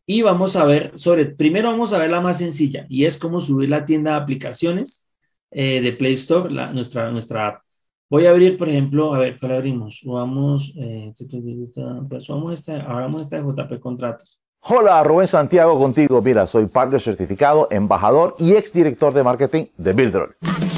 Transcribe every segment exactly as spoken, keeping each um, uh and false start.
Y vamos a ver sobre, primero vamos a ver la más sencilla y es cómo subir la tienda de aplicaciones eh, de Play Store, la, nuestra, nuestra app. Voy a abrir, por ejemplo, a ver, ¿cuál abrimos? Subamos, eh, pues subamos esta, abramos esta de J P Contratos. Hola, Rubén Santiago contigo. Mira, soy partner certificado, embajador y exdirector de marketing de Builderall.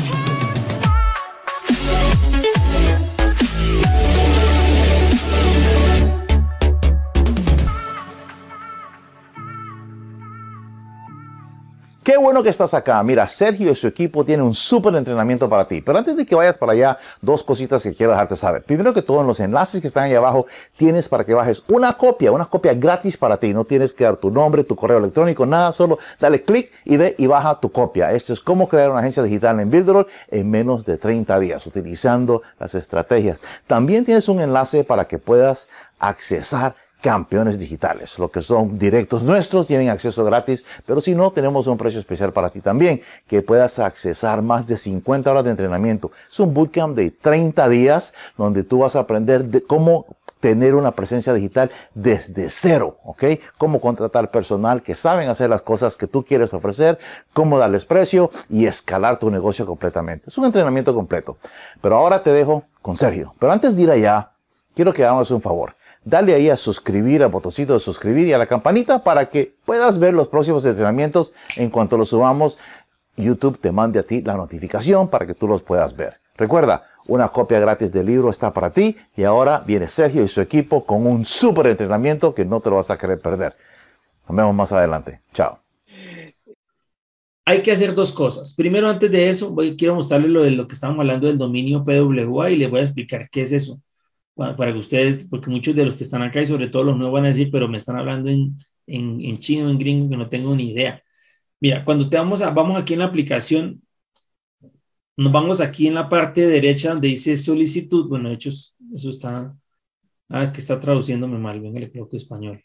Qué bueno que estás acá. Mira, Sergio y su equipo tienen un súper entrenamiento para ti. Pero antes de que vayas para allá, dos cositas que quiero dejarte saber. Primero que todo, en los enlaces que están ahí abajo, tienes para que bajes una copia, una copia gratis para ti. No tienes que dar tu nombre, tu correo electrónico, nada. Solo dale clic y ve y baja tu copia. Esto es cómo crear una agencia digital en Builderall en menos de treinta días, utilizando las estrategias. También tienes un enlace para que puedas accesar campeones digitales, lo que son directos nuestros, tienen acceso gratis, pero si no, tenemos un precio especial para ti también, que puedas accesar más de cincuenta horas de entrenamiento. Es un bootcamp de treinta días, donde tú vas a aprender de cómo tener una presencia digital desde cero, ¿ok? Cómo contratar personal que saben hacer las cosas que tú quieres ofrecer, cómo darles precio y escalar tu negocio completamente. Es un entrenamiento completo. Pero ahora te dejo con Sergio. Pero antes de ir allá, quiero que hagamos un favor. Dale ahí a suscribir, al botoncito de suscribir y a la campanita para que puedas ver los próximos entrenamientos. En cuanto los subamos, YouTube te mande a ti la notificación para que tú los puedas ver. Recuerda, una copia gratis del libro está para ti y ahora viene Sergio y su equipo con un súper entrenamiento que no te lo vas a querer perder. Nos vemos más adelante. Chao. Hay que hacer dos cosas. Primero, antes de eso, voy, quiero mostrarles lo de lo que estábamos hablando del dominio P W A y les voy a explicar qué es eso. Para que ustedes, porque muchos de los que están acá y sobre todo los nuevos van a decir, pero me están hablando en, en, en chino, en gringo, que no tengo ni idea. Mira, cuando te vamos, a, vamos aquí en la aplicación, nos vamos aquí en la parte derecha donde dice solicitud. Bueno, de hecho, eso está, ah, es que está traduciéndome mal, venga, le coloco español.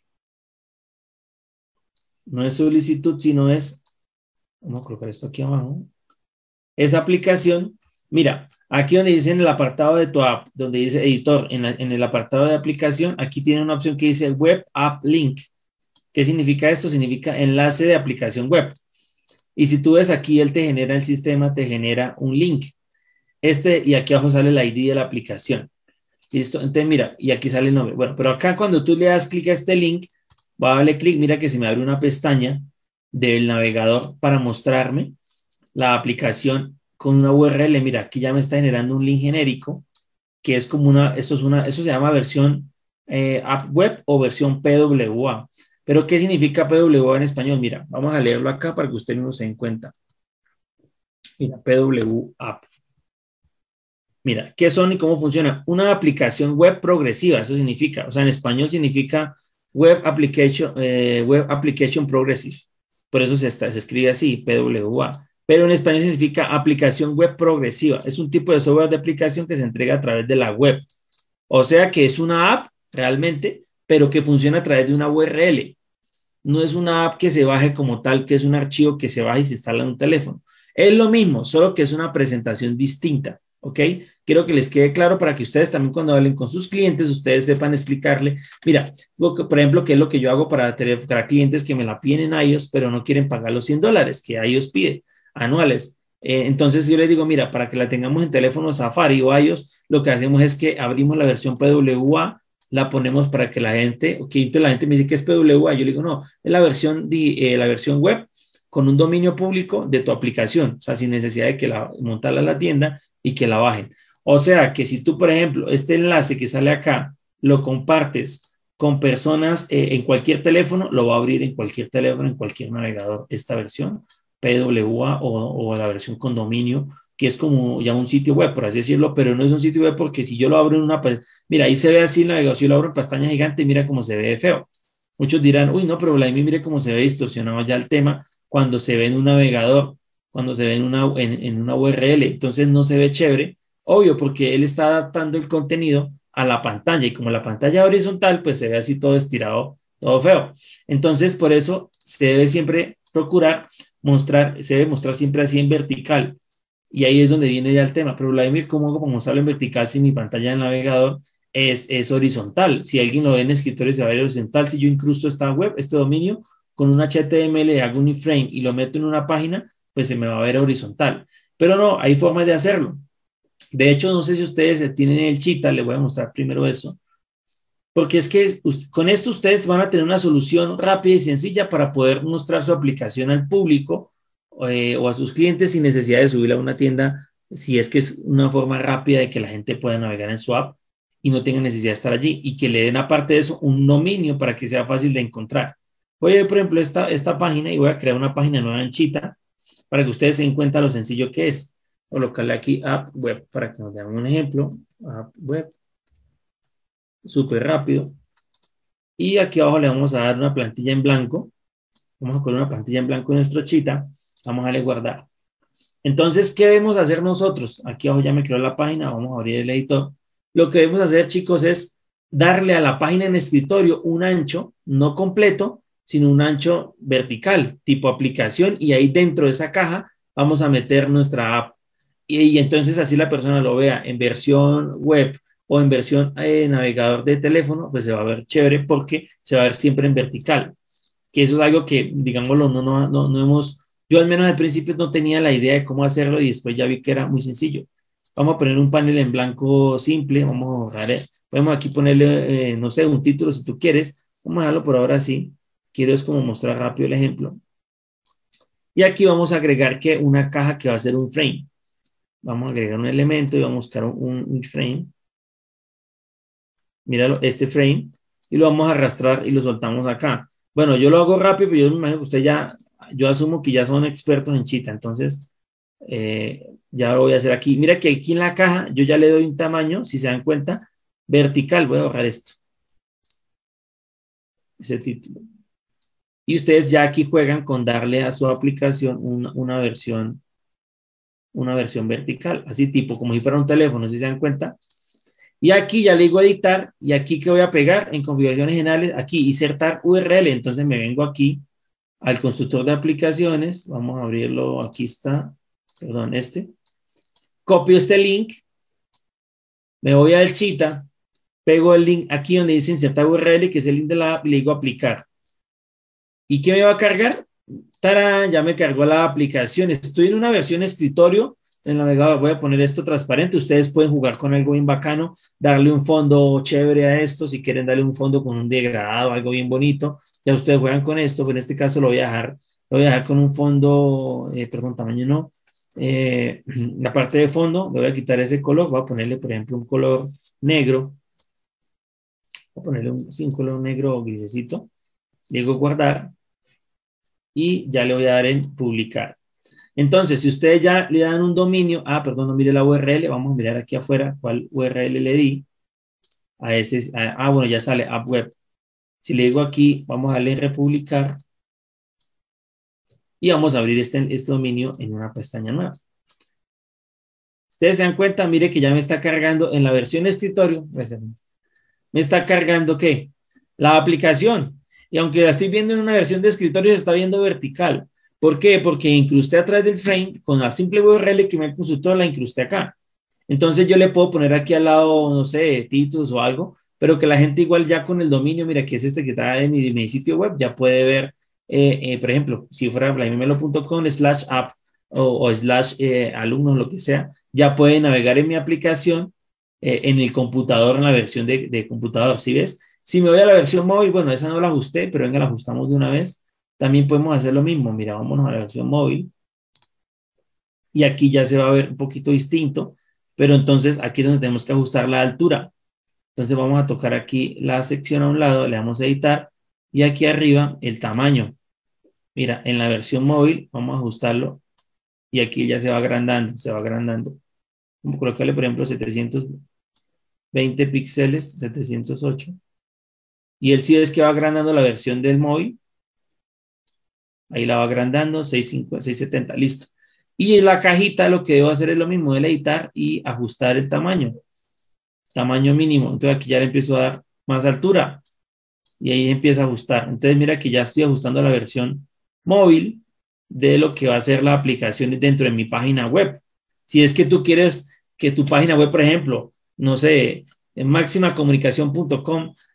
No es solicitud, sino es, vamos a colocar esto aquí abajo, es aplicación. Mira, aquí donde dice en el apartado de tu app, donde dice editor, en, la, en el apartado de aplicación, aquí tiene una opción que dice Web App Link. ¿Qué significa esto? Significa enlace de aplicación web. Y si tú ves aquí, él te genera el sistema, te genera un link. Este, y aquí abajo sale el I D de la aplicación. ¿Listo? Entonces, mira, y aquí sale el nombre. Bueno, pero acá cuando tú le das clic a este link, voy a darle clic, mira que se me abre una pestaña del navegador para mostrarme la aplicación con una U R L. Mira, aquí ya me está generando un link genérico, que es como una, eso es una, eso se llama versión eh, app web o versión P W A. Pero, ¿qué significa P W A en español? Mira, vamos a leerlo acá para que ustedes no se den cuenta. Mira, P W A. Mira, ¿qué son y cómo funciona? Una aplicación web progresiva, eso significa, o sea, en español significa Web Application, eh, Web Application Progressive. Por eso se, está, se escribe así, P W A. Pero en español significa aplicación web progresiva. Es un tipo de software de aplicación que se entrega a través de la web. O sea que es una app realmente, pero que funciona a través de una U R L. No es una app que se baje como tal, que es un archivo que se baja y se instala en un teléfono. Es lo mismo, solo que es una presentación distinta. ¿Ok? Quiero que les quede claro para que ustedes también cuando hablen con sus clientes, ustedes sepan explicarle. Mira, por ejemplo, ¿qué es lo que yo hago para, para clientes que me la piden en iOS, pero no quieren pagar los cien dólares que iOS pide anuales? Eh, entonces yo les digo, mira, para que la tengamos en teléfono Safari o iOS, lo que hacemos es que abrimos la versión P W A, la ponemos para que la gente, ok, entonces la gente me dice que es P W A, yo le digo, no, es la versión, de, eh, la versión web con un dominio público de tu aplicación, o sea, sin necesidad de que la montarla a la tienda y que la bajen. O sea, que si tú, por ejemplo, este enlace que sale acá, lo compartes con personas eh, en cualquier teléfono, lo va a abrir en cualquier teléfono, en cualquier navegador, esta versión P W A o, o la versión con dominio, que es como ya un sitio web, por así decirlo, pero no es un sitio web porque si yo lo abro en una, mira, ahí se ve así el navegador, si yo lo abro en pestaña gigante, mira cómo se ve feo. Muchos dirán, uy, no, pero Vladimir, mire cómo se ve distorsionado ya el tema cuando se ve en un navegador, cuando se ve en una, en, en una U R L, entonces no se ve chévere, obvio, porque él está adaptando el contenido a la pantalla, y como la pantalla horizontal, pues se ve así todo estirado, todo feo. Entonces, por eso se debe siempre procurar mostrar, se debe mostrar siempre así en vertical, y ahí es donde viene ya el tema. Pero Vladimir, ¿cómo hago para mostrarlo en vertical si mi pantalla del navegador es, es horizontal? Si alguien lo ve en escritorio se va a ver horizontal, si yo incrusto esta web, este dominio, con un H T M L, hago un iframe y lo meto en una página, pues se me va a ver horizontal. Pero no, hay formas de hacerlo. De hecho, no sé si ustedes tienen el Cheetah, les voy a mostrar primero eso. Porque es que con esto ustedes van a tener una solución rápida y sencilla para poder mostrar su aplicación al público eh, o a sus clientes sin necesidad de subirla a una tienda, si es que es una forma rápida de que la gente pueda navegar en su app y no tenga necesidad de estar allí, y que le den aparte de eso un dominio para que sea fácil de encontrar. Voy a ver, por ejemplo, esta, esta página y voy a crear una página nueva en Cheetah para que ustedes se den cuenta lo sencillo que es. Voy a colocarle aquí App Web para que nos den un ejemplo. App Web. Súper rápido. Y aquí abajo le vamos a dar una plantilla en blanco. Vamos a poner una plantilla en blanco en nuestro Cheetah. Vamos a darle guardar. Entonces, ¿qué debemos hacer nosotros? Aquí abajo ya me creó la página. Vamos a abrir el editor. Lo que debemos hacer, chicos, es darle a la página en escritorio un ancho, no completo, sino un ancho vertical, tipo aplicación. Y ahí dentro de esa caja vamos a meter nuestra app. Y, y entonces así la persona lo vea en versión web o en versión eh, navegador de teléfono, pues se va a ver chévere porque se va a ver siempre en vertical. Que eso es algo que, digámoslo, no, no, no, no hemos, yo al menos al principio no tenía la idea de cómo hacerlo y después ya vi que era muy sencillo. Vamos a poner un panel en blanco simple, vamos a borrar, eh. podemos aquí ponerle, eh, no sé, un título si tú quieres, vamos a dejarlo por ahora así, quiero es como mostrar rápido el ejemplo. Y aquí vamos a agregar que una caja que va a ser un frame. Vamos a agregar un elemento y vamos a buscar un, un frame. Míralo, este frame, y lo vamos a arrastrar y lo soltamos acá. Bueno, yo lo hago rápido, pero yo me imagino que usted ya, yo asumo que ya son expertos en Cheetah, entonces eh, ya lo voy a hacer aquí. Mira que aquí en la caja yo ya le doy un tamaño, si se dan cuenta, vertical. Voy a borrar esto. Ese título. Y ustedes ya aquí juegan con darle a su aplicación una, una versión, una versión vertical, así tipo como si fuera un teléfono, si se dan cuenta. Y aquí ya le digo editar, y aquí que voy a pegar en configuraciones generales, aquí insertar U R L. Entonces me vengo aquí al constructor de aplicaciones, vamos a abrirlo, aquí está, perdón, este. Copio este link, me voy al Cheetah, pego el link aquí donde dice insertar U R L, que es el link de la app, y le digo aplicar. ¿Y qué me va a cargar? ¡Tarán! Ya me cargó la aplicación. Estoy en una versión escritorio. En el navegador voy a poner esto transparente. Ustedes pueden jugar con algo bien bacano, darle un fondo chévere a esto. Si quieren darle un fondo con un degradado, algo bien bonito, ya ustedes juegan con esto. Pero en este caso lo voy a dejar, lo voy a dejar con un fondo, eh, perdón, tamaño no. Eh, la parte de fondo, le voy a quitar ese color. Voy a ponerle, por ejemplo, un color negro. Voy a ponerle un, sí, un color negro o grisecito. Digo guardar. Y ya le voy a dar en publicar. Entonces, si ustedes ya le dan un dominio, ah, perdón, no mire la U R L, vamos a mirar aquí afuera cuál U R L le di. A ese, a, ah, bueno, ya sale App Web. Si le digo aquí, vamos a darle en republicar. Y vamos a abrir este, este dominio en una pestaña nueva. Ustedes se dan cuenta, mire que ya me está cargando en la versión escritorio. Me está cargando, ¿qué? La aplicación. Y aunque la estoy viendo en una versión de escritorio, se está viendo vertical. ¿Por qué? Porque incrusté a través del frame, con la simple U R L que me consultó, la incrusté acá. Entonces yo le puedo poner aquí al lado, no sé, títulos o algo, pero que la gente igual ya con el dominio, mira, que es este que está en mi, mi sitio web, ya puede ver, eh, eh, por ejemplo, si fuera blamemelo punto com slash app o, o slash eh, alumnos, lo que sea, ya puede navegar en mi aplicación eh, en el computador, en la versión de, de computador, ¿sí ves? Si me voy a la versión móvil, bueno, esa no la ajusté, pero venga, la ajustamos de una vez. También podemos hacer lo mismo. Mira, vámonos a la versión móvil. Y aquí ya se va a ver un poquito distinto, pero entonces aquí es donde tenemos que ajustar la altura. Entonces vamos a tocar aquí la sección a un lado, le damos a editar, y aquí arriba el tamaño. Mira, en la versión móvil vamos a ajustarlo, y aquí ya se va agrandando, se va agrandando. Vamos a colocarle, por ejemplo, setecientos veinte píxeles, setecientos ocho. Y él sí es que va agrandando la versión del móvil. Ahí la va agrandando, seiscientos setenta, listo. Y en la cajita lo que debo hacer es lo mismo, el editar y ajustar el tamaño. Tamaño mínimo. Entonces aquí ya le empiezo a dar más altura. Y ahí empieza a ajustar. Entonces mira que ya estoy ajustando la versión móvil de lo que va a ser la aplicación dentro de mi página web. Si es que tú quieres que tu página web, por ejemplo, no sé, en máxima comunicación punto com,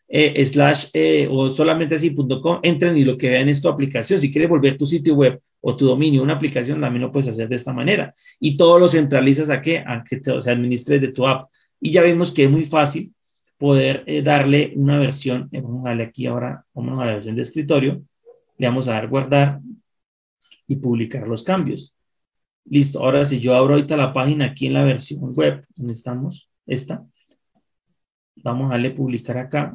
eh, slash eh, o solamente así punto com, entren y lo que vean es tu aplicación. Si quieres volver tu sitio web o tu dominio una aplicación, también lo puedes hacer de esta manera. Y todo lo centralizas a que, a que te, se administre de tu app. Y ya vimos que es muy fácil poder eh, darle una versión. Eh, vamos a darle aquí ahora, vamos a la versión de escritorio. Le vamos a dar guardar y publicar los cambios. Listo. Ahora si yo abro ahorita la página aquí en la versión web, donde estamos, esta, vamos a darle publicar acá.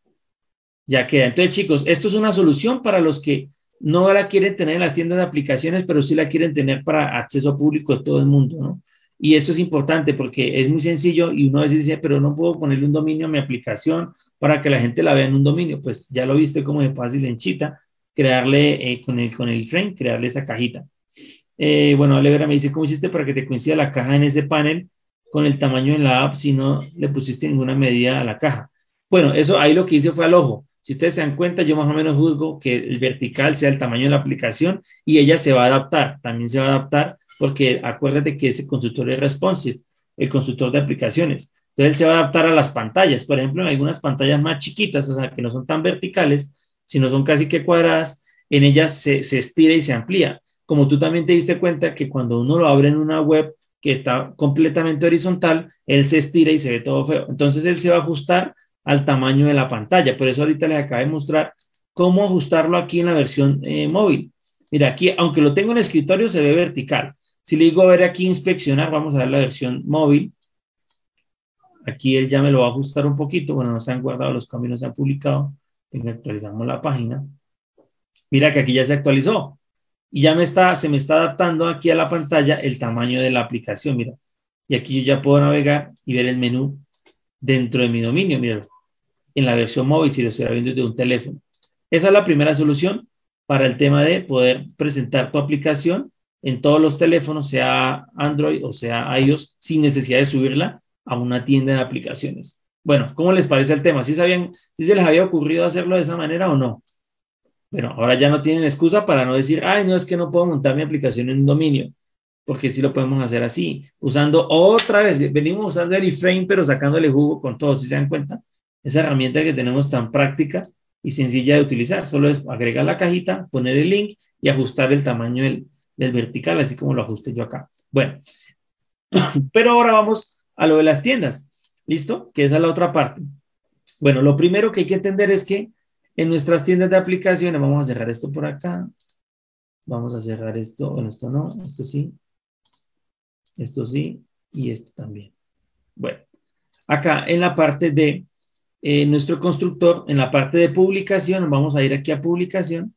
Ya queda. Entonces, chicos, esto es una solución para los que no la quieren tener en las tiendas de aplicaciones, pero sí la quieren tener para acceso público de todo el mundo, ¿no? Y esto es importante porque es muy sencillo y uno a veces dice, pero no puedo ponerle un dominio a mi aplicación para que la gente la vea en un dominio. Pues ya lo viste como es fácil en Cheetah, crearle eh, con, el, con el frame, crearle esa cajita. Eh, bueno, Alevera me dice, ¿cómo hiciste para que te coincida la caja en ese panel con el tamaño en la app si no le pusiste ninguna medida a la caja? Bueno, eso ahí lo que hice fue al ojo. Si ustedes se dan cuenta, yo más o menos juzgo que el vertical sea el tamaño de la aplicación y ella se va a adaptar, también se va a adaptar porque acuérdate que ese constructor es responsive, el constructor de aplicaciones. Entonces él se va a adaptar a las pantallas. Por ejemplo, en algunas pantallas más chiquitas, o sea, que no son tan verticales, sino son casi que cuadradas, en ellas se, se estira y se amplía. Como tú también te diste cuenta que cuando uno lo abre en una web que está completamente horizontal, él se estira y se ve todo feo. Entonces él se va a ajustar al tamaño de la pantalla. Por eso ahorita les acabo de mostrar cómo ajustarlo aquí en la versión eh, móvil. Mira, aquí, aunque lo tengo en el escritorio, se ve vertical. Si le digo a ver aquí inspeccionar, vamos a ver la versión móvil. Aquí él ya me lo va a ajustar un poquito. Bueno, no se han guardado los cambios, no se han publicado. Venga, actualizamos la página. Mira que aquí ya se actualizó. Y ya me está, se me está adaptando aquí a la pantalla el tamaño de la aplicación. Mira. Y aquí yo ya puedo navegar y ver el menú dentro de mi dominio. Mira. En la versión móvil si lo estuviera viendo desde un teléfono. Esa es la primera solución para el tema de poder presentar tu aplicación en todos los teléfonos, sea Android o sea iOS, sin necesidad de subirla a una tienda de aplicaciones. Bueno, ¿cómo les parece el tema? ¿Sí sabían, sí se les había ocurrido hacerlo de esa manera o no? Bueno, ahora ya no tienen excusa para no decir, ay, no, es que no puedo montar mi aplicación en un dominio, porque sí lo podemos hacer así, usando otra vez, venimos usando el iframe, pero sacándole jugo con todo, ¿sí se dan cuenta? Esa herramienta que tenemos tan práctica y sencilla de utilizar. Solo es agregar la cajita, poner el link y ajustar el tamaño del, del vertical, así como lo ajusté yo acá. Bueno, pero ahora vamos a lo de las tiendas. ¿Listo? Que esa es la otra parte. Bueno, lo primero que hay que entender es que en nuestras tiendas de aplicaciones, vamos a cerrar esto por acá. Vamos a cerrar esto. Bueno, esto no, esto sí. Esto sí y esto también. Bueno, acá en la parte de Eh, nuestro constructor, en la parte de publicación, vamos a ir aquí a publicación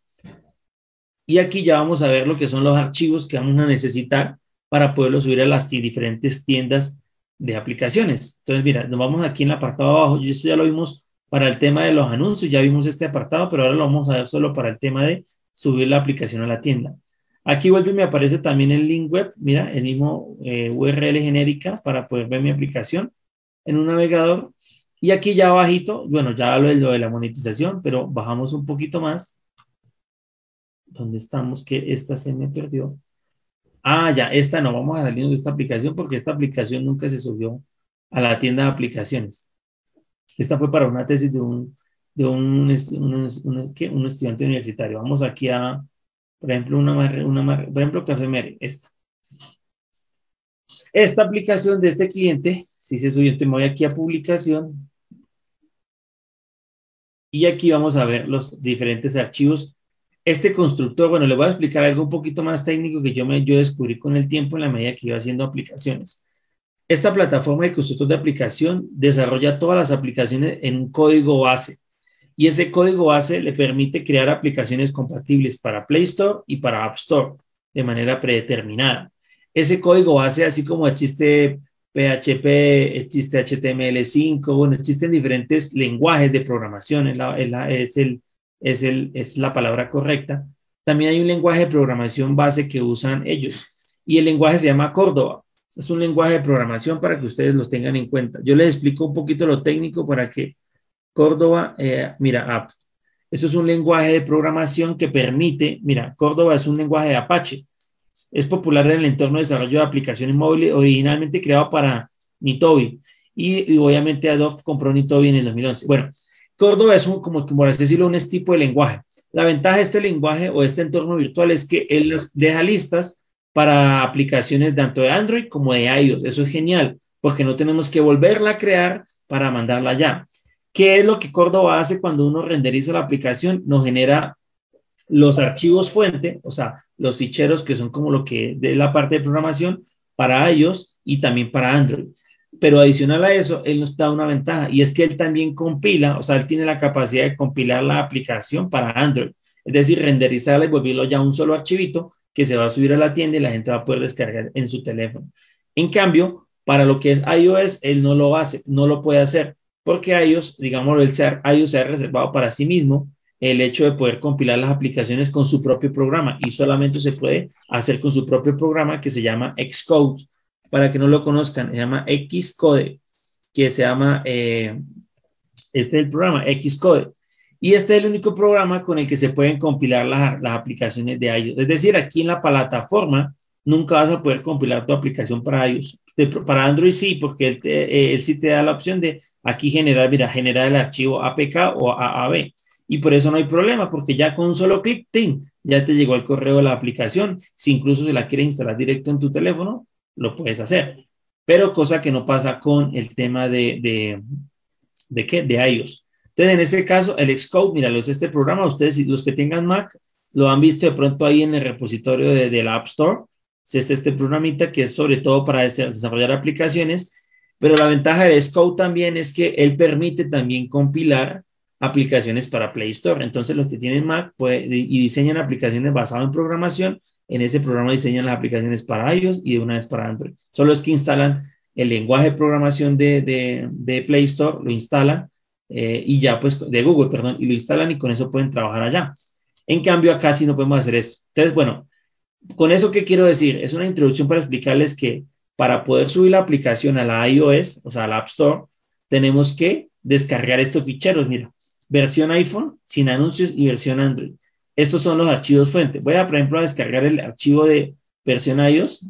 y aquí ya vamos a ver lo que son los archivos que vamos a necesitar para poderlo subir a las diferentes tiendas de aplicaciones. Entonces, mira, nos vamos aquí en el apartado abajo, y esto ya lo vimos para el tema de los anuncios, ya vimos este apartado, pero ahora lo vamos a ver solo para el tema de subir la aplicación a la tienda. Aquí vuelve y me aparece también el link web, mira, el mismo eh, U R L genérica para poder ver mi aplicación en un navegador. Y aquí ya abajito, bueno, ya hablo de lo de la monetización, pero bajamos un poquito más. ¿Dónde estamos? Que esta se me perdió. Ah, ya, esta no, vamos a salirnos de esta aplicación porque esta aplicación nunca se subió a la tienda de aplicaciones. Esta fue para una tesis de un, de un, un, un, ¿qué? un estudiante universitario. Vamos aquí a, por ejemplo, una, una por ejemplo, Café Mere, esta. Esta aplicación de este cliente, si se subió, entonces me voy aquí a publicación. Y aquí vamos a ver los diferentes archivos. Este constructor, bueno, le voy a explicar algo un poquito más técnico que yo, me, yo descubrí con el tiempo en la medida que iba haciendo aplicaciones. Esta plataforma de constructor de aplicación desarrolla todas las aplicaciones en un código base. Y ese código base le permite crear aplicaciones compatibles para Play Store y para App Store de manera predeterminada. Ese código base, así como existe P H P, existe H T M L cinco, bueno, existen diferentes lenguajes de programación, es la, es la, es el, es el, es la palabra correcta. También hay un lenguaje de programación base que usan ellos y el lenguaje se llama Cordova. Es un lenguaje de programación para que ustedes los tengan en cuenta. Yo les explico un poquito lo técnico para que Cordova, eh, mira, app. Eso es un lenguaje de programación que permite, mira, Cordova es un lenguaje de Apache. Es popular en el entorno de desarrollo de aplicaciones móviles, originalmente creado para Nitobi. Y, y obviamente Adobe compró Nitobi en el dos mil once. Bueno, Córdoba es un, como, como así decirlo, un tipo de lenguaje. La ventaja de este lenguaje o de este entorno virtual es que él deja listas para aplicaciones tanto de Android como de iOS. Eso es genial, porque no tenemos que volverla a crear para mandarla allá. ¿Qué es lo que Córdoba hace cuando uno renderiza la aplicación? Nos genera los archivos fuente, o sea, los ficheros que son como lo que es la parte de programación para iOS y también para Android. Pero adicional a eso, él nos da una ventaja y es que él también compila, o sea, él tiene la capacidad de compilar la aplicación para Android, es decir, renderizarla y volverlo ya un solo archivito que se va a subir a la tienda y la gente va a poder descargar en su teléfono. En cambio, para lo que es iOS, él no lo hace, no lo puede hacer, porque iOS, digamos, el ser, iOS se ha reservado para sí mismo el hecho de poder compilar las aplicaciones con su propio programa y solamente se puede hacer con su propio programa que se llama Xcode. Para que no lo conozcan, se llama Xcode, que se llama, eh, este es el programa, Xcode. Y este es el único programa con el que se pueden compilar las, las aplicaciones de iOS. Es decir, aquí en la plataforma nunca vas a poder compilar tu aplicación para iOS. De, para Android sí, porque él, te, él sí te da la opción de aquí generar, mira, generar el archivo A P K o A A B. Y por eso no hay problema, porque ya con un solo clic, ¡ting!, ya te llegó el correo de la aplicación. Si incluso se la quieres instalar directo en tu teléfono, lo puedes hacer. Pero cosa que no pasa con el tema de, de, de, ¿qué? De iOS. Entonces, en este caso, el Xcode, mira, es este programa. Ustedes, los que tengan Mac, lo han visto de pronto ahí en el repositorio de, de la App Store. Es este programita que es sobre todo para desarrollar aplicaciones. Pero la ventaja del Xcode también es que él permite también compilar aplicaciones para Play Store. Entonces, los que tienen Mac pues, y diseñan aplicaciones basadas en programación, en ese programa diseñan las aplicaciones para iOS y de una vez para Android. Solo es que instalan el lenguaje de programación de, de, de Play Store, lo instalan eh, y ya pues, de Google, perdón, y lo instalan y con eso pueden trabajar allá. En cambio, acá sí no podemos hacer eso. Entonces, bueno, con eso, ¿qué quiero decir? Es una introducción para explicarles que para poder subir la aplicación a la iOS, o sea, a la App Store, tenemos que descargar estos ficheros, mira, versión iPhone sin anuncios y versión Android. Estos son los archivos fuente. Voy a, por ejemplo, a descargar el archivo de versión iOS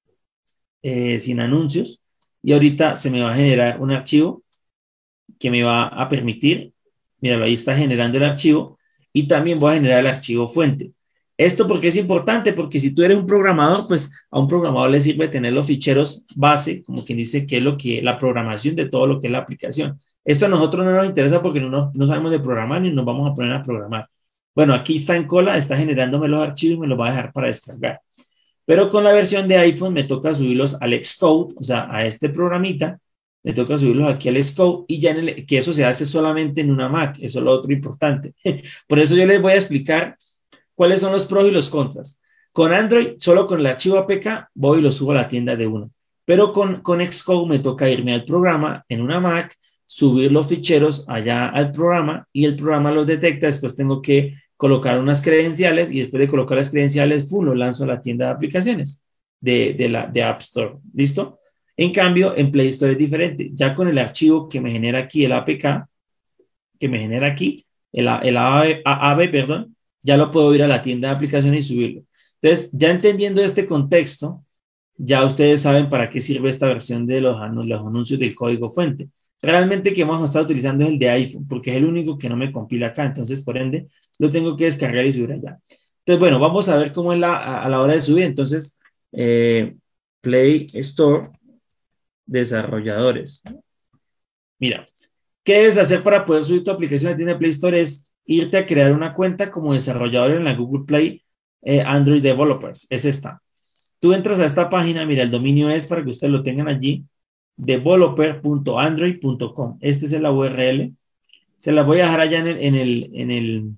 eh, sin anuncios y ahorita se me va a generar un archivo que me va a permitir, míralo, ahí está generando el archivo y también voy a generar el archivo fuente. Esto porque es importante, porque si tú eres un programador, pues a un programador le sirve tener los ficheros base, como quien dice que es lo que, la programación de todo lo que es la aplicación. Esto a nosotros no nos interesa porque no, no sabemos de programar ni nos vamos a poner a programar. Bueno, aquí está en cola, está generándome los archivos y me los va a dejar para descargar. Pero con la versión de iPhone me toca subirlos al Xcode, o sea, a este programita, me toca subirlos aquí al Xcode y ya en el, que eso se hace solamente en una Mac, eso es lo otro importante. Por eso yo les voy a explicar cuáles son los pros y los contras. Con Android, solo con el archivo A P K, voy y lo subo a la tienda de uno. Pero con, con Xcode me toca irme al programa en una Mac, subir los ficheros allá al programa y el programa los detecta. Después tengo que colocar unas credenciales y después de colocar las credenciales, ¡fum!, lo lanzo a la tienda de aplicaciones de, de, la, de App Store. ¿Listo? En cambio, en Play Store es diferente. Ya con el archivo que me genera aquí, el A P K, que me genera aquí, el, el A A B, perdón, ya lo puedo ir a la tienda de aplicaciones y subirlo. Entonces, ya entendiendo este contexto, ya ustedes saben para qué sirve esta versión de los, los anuncios del código fuente. Realmente que vamos a estar utilizando es el de iPhone, porque es el único que no me compila acá. Entonces, por ende, lo tengo que descargar y subir allá. Entonces, bueno, vamos a ver cómo es la, a, a la hora de subir. Entonces, eh, Play Store, desarrolladores. Mira, ¿qué debes hacer para poder subir tu aplicación a la tienda de Play Store? Es irte a crear una cuenta como desarrollador en la Google Play eh, Android Developers. Es esta. Tú entras a esta página, mira, el dominio es para que ustedes lo tengan allí, developer punto android punto com. Este es la U R L. Se la voy a dejar allá en el, en el, en el,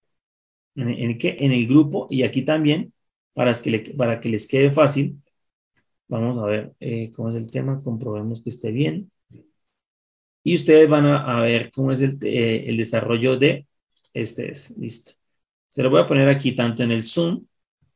en el, en el, ¿qué? En el grupo y aquí también para que, le, para que les quede fácil. Vamos a ver eh, cómo es el tema, comprobemos que esté bien. Y ustedes van a, a ver cómo es el, eh, el desarrollo de este es. Listo. Se lo voy a poner aquí tanto en el Zoom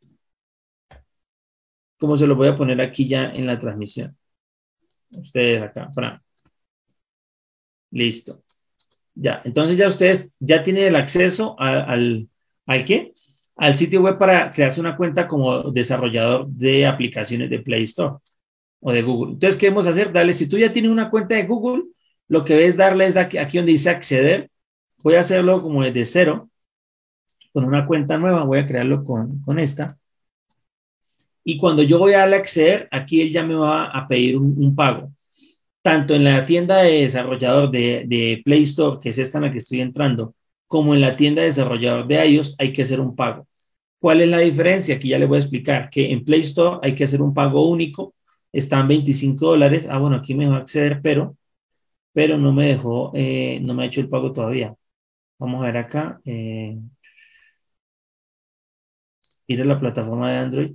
como se lo voy a poner aquí ya en la transmisión. Ustedes acá, para. Listo. Ya, entonces ya ustedes ya tienen el acceso a, al, ¿al qué? Al sitio web para crearse una cuenta como desarrollador de aplicaciones de Play Store o de Google. Entonces, ¿qué debemos hacer? Dale, si tú ya tienes una cuenta de Google, lo que debes darle es aquí, aquí donde dice acceder, voy a hacerlo como desde cero, con una cuenta nueva, voy a crearlo con, con esta. Y cuando yo voy a darle a acceder, aquí él ya me va a pedir un, un pago. Tanto en la tienda de desarrollador de, de Play Store, que es esta en la que estoy entrando, como en la tienda de desarrollador de iOS, hay que hacer un pago. ¿Cuál es la diferencia? Aquí ya les voy a explicar que en Play Store hay que hacer un pago único, están veinticinco dólares. Ah, bueno, aquí me dejó acceder, pero, pero no me dejó, eh, no me ha hecho el pago todavía. Vamos a ver acá. Eh, ir a la plataforma de Android.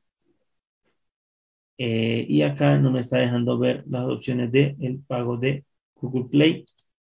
Eh, y acá no me está dejando ver las opciones de el pago de Google Play.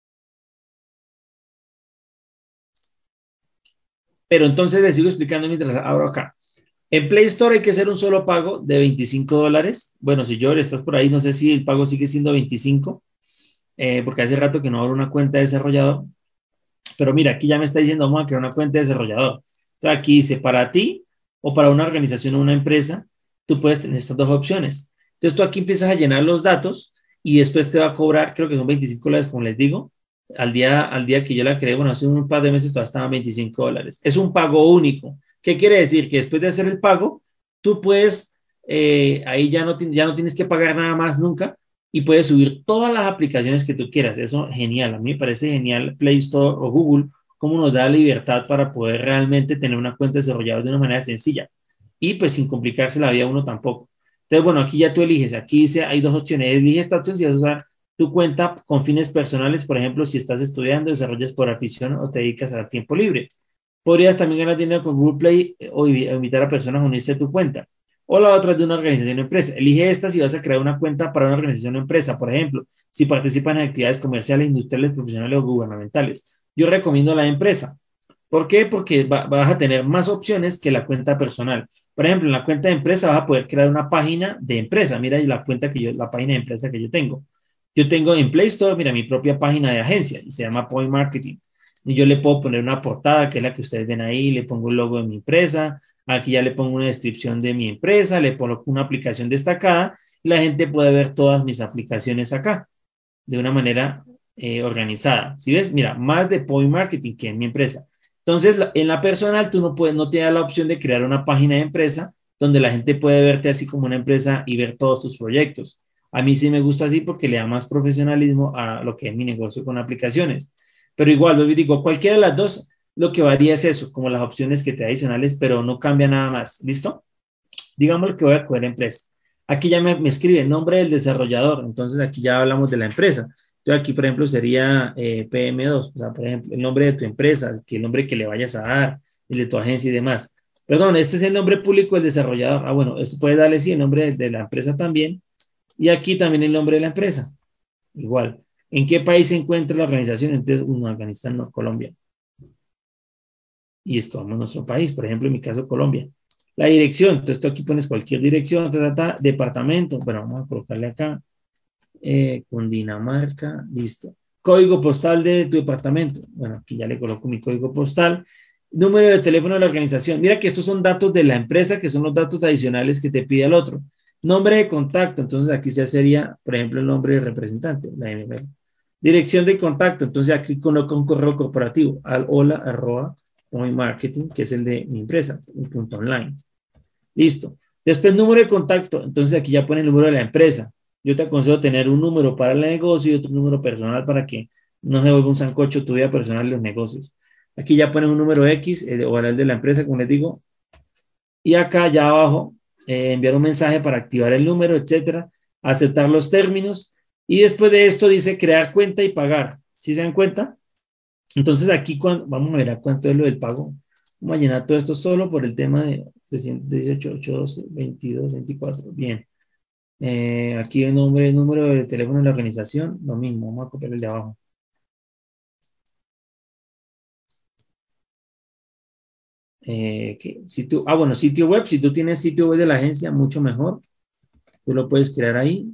Pero entonces les sigo explicando mientras abro acá. En Play Store hay que hacer un solo pago de veinticinco dólares. Bueno, si yo estás por ahí, no sé si el pago sigue siendo veinticinco, eh, porque hace rato que no abro una cuenta de desarrollador. Pero mira, aquí ya me está diciendo, vamos a crear una cuenta de desarrollador. Entonces aquí dice, para ti o para una organización o una empresa, tú puedes tener estas dos opciones. Entonces tú aquí empiezas a llenar los datos y después te va a cobrar, creo que son veinticinco dólares, como les digo, al día, al día que yo la creé, bueno, hace un par de meses todavía estaban veinticinco dólares. Es un pago único. ¿Qué quiere decir? Que después de hacer el pago, tú puedes, eh, ahí ya no, ya no tienes que pagar nada más nunca y puedes subir todas las aplicaciones que tú quieras. Eso genial. A mí me parece genial Play Store o Google, cómo nos da la libertad para poder realmente tener una cuenta desarrollada de una manera sencilla y pues sin complicarse la vida a uno tampoco. Entonces, bueno, aquí ya tú eliges. Aquí dice, hay dos opciones. Elige esta opción si vas a usar tu cuenta con fines personales, por ejemplo, si estás estudiando, desarrollas por afición o te dedicas a tiempo libre. Podrías también ganar dinero con Google Play o invitar a personas a unirse a tu cuenta. O la otra es de una organización o empresa. Elige esta si vas a crear una cuenta para una organización o empresa, por ejemplo, si participan en actividades comerciales, industriales, profesionales o gubernamentales. Yo recomiendo la empresa. ¿Por qué? Porque va, vas a tener más opciones que la cuenta personal. Por ejemplo, en la cuenta de empresa vas a poder crear una página de empresa. Mira la cuenta que yo, la página de empresa que yo tengo. Yo tengo en Play Store, mira, mi propia página de agencia y se llama Point Marketing. Y yo le puedo poner una portada, que es la que ustedes ven ahí, le pongo el logo de mi empresa, aquí ya le pongo una descripción de mi empresa, le pongo una aplicación destacada y la gente puede ver todas mis aplicaciones acá de una manera eh, organizada. ¿Sí ves? Mira, más de Point Marketing que en mi empresa. Entonces, en la personal, tú no puedes, no te da la opción de crear una página de empresa donde la gente puede verte así como una empresa y ver todos tus proyectos. A mí sí me gusta así porque le da más profesionalismo a lo que es mi negocio con aplicaciones. Pero igual, digo, cualquiera de las dos, lo que varía es eso, como las opciones que te da adicionales, pero no cambia nada más. ¿Listo? Digamos que voy a coger empresa. Aquí ya me, me escribe el nombre del desarrollador, entonces aquí ya hablamos de la empresa. Entonces aquí, por ejemplo, sería eh, P M dos, o sea, por ejemplo, el nombre de tu empresa, que el nombre que le vayas a dar, el de tu agencia y demás. Perdón, este es el nombre público del desarrollador. Ah, bueno, esto puede darle sí el nombre de, de la empresa también. Y aquí también el nombre de la empresa. Igual. ¿En qué país se encuentra la organización? Entonces, uno, Afganistán, no, Colombia. Y escogemos nuestro país, por ejemplo, en mi caso, Colombia. La dirección, entonces tú aquí pones cualquier dirección, ta, ta, ta, departamento, bueno, vamos a colocarle acá, eh, Cundinamarca, listo. Código postal de tu departamento, bueno, aquí ya le coloco mi código postal. Número de teléfono de la organización, mira que estos son datos de la empresa, que son los datos adicionales que te pide el otro. Nombre de contacto, entonces aquí ya sería, por ejemplo, el nombre del representante, la M M. Dirección de contacto, entonces aquí coloco un correo corporativo, al hola arroba Point Marketing, que es el de mi empresa, un punto online. Listo. Después, número de contacto. Entonces, aquí ya pone el número de la empresa. Yo te aconsejo tener un número para el negocio y otro número personal para que no se vuelva un sancocho tu vida personal y los negocios. Aquí ya ponen un número X eh, o el de la empresa, como les digo. Y acá ya abajo, eh, enviar un mensaje para activar el número, etcétera. Aceptar los términos. Y después de esto dice crear cuenta y pagar. ¿Sí se dan cuenta? Entonces, aquí cuando, vamos a ver a cuánto es lo del pago. Vamos a llenar todo esto solo por el tema de trescientos dieciocho, ochocientos doce, veintidós, veinticuatro. Bien. Eh, aquí el nombre, el número de teléfono de la organización, lo mismo. Vamos a copiar el de abajo. Eh, ¿qué? Sitio, ah, bueno, sitio web. Si tú tienes sitio web de la agencia, mucho mejor. Tú lo puedes crear ahí.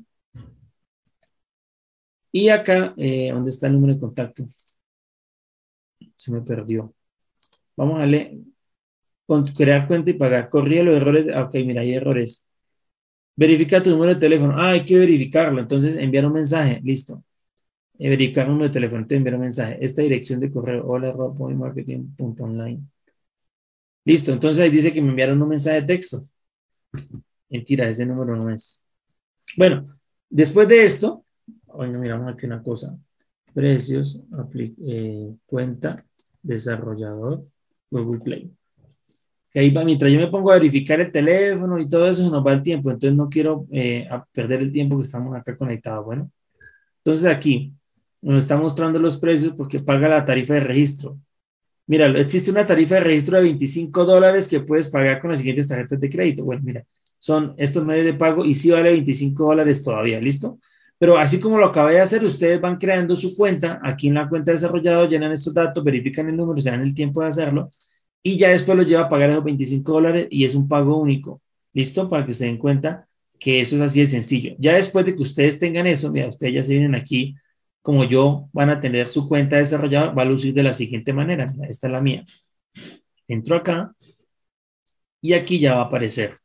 Y acá, eh, ¿dónde está el número de contacto? Se me perdió. Vamos a darle con crear cuenta y pagar. Corrige los errores. Ok, mira, hay errores. Verifica tu número de teléfono. Ah, hay que verificarlo. Entonces, enviar un mensaje. Listo. eh, verificar número de teléfono, te enviar un mensaje, esta dirección de correo, hola arroba polymarketing punto online. Listo, entonces ahí dice que me enviaron un mensaje de texto. Mentira, ese número no es. Bueno, después de esto, bueno, miramos aquí una cosa. Precios, eh, cuenta, desarrollador, Google Play. Que ahí va, mientras yo me pongo a verificar el teléfono y todo eso, se nos va el tiempo. Entonces no quiero eh, perder el tiempo que estamos acá conectados. Bueno, entonces aquí nos está mostrando los precios porque paga la tarifa de registro. Mira, existe una tarifa de registro de veinticinco dólares que puedes pagar con las siguientes tarjetas de crédito. Bueno, mira, son estos medios de pago y sí vale veinticinco dólares todavía, ¿listo? Pero así como lo acabé de hacer, ustedes van creando su cuenta. Aquí en la cuenta de desarrollador llenan estos datos, verifican el número, se dan el tiempo de hacerlo y ya después lo lleva a pagar esos veinticinco dólares y es un pago único. ¿Listo? Para que se den cuenta que eso es así de sencillo. Ya después de que ustedes tengan eso, mira, ustedes ya se vienen aquí, como yo, van a tener su cuenta de desarrollador, va a lucir de la siguiente manera. Mira, esta es la mía. Entro acá y aquí ya va a aparecer.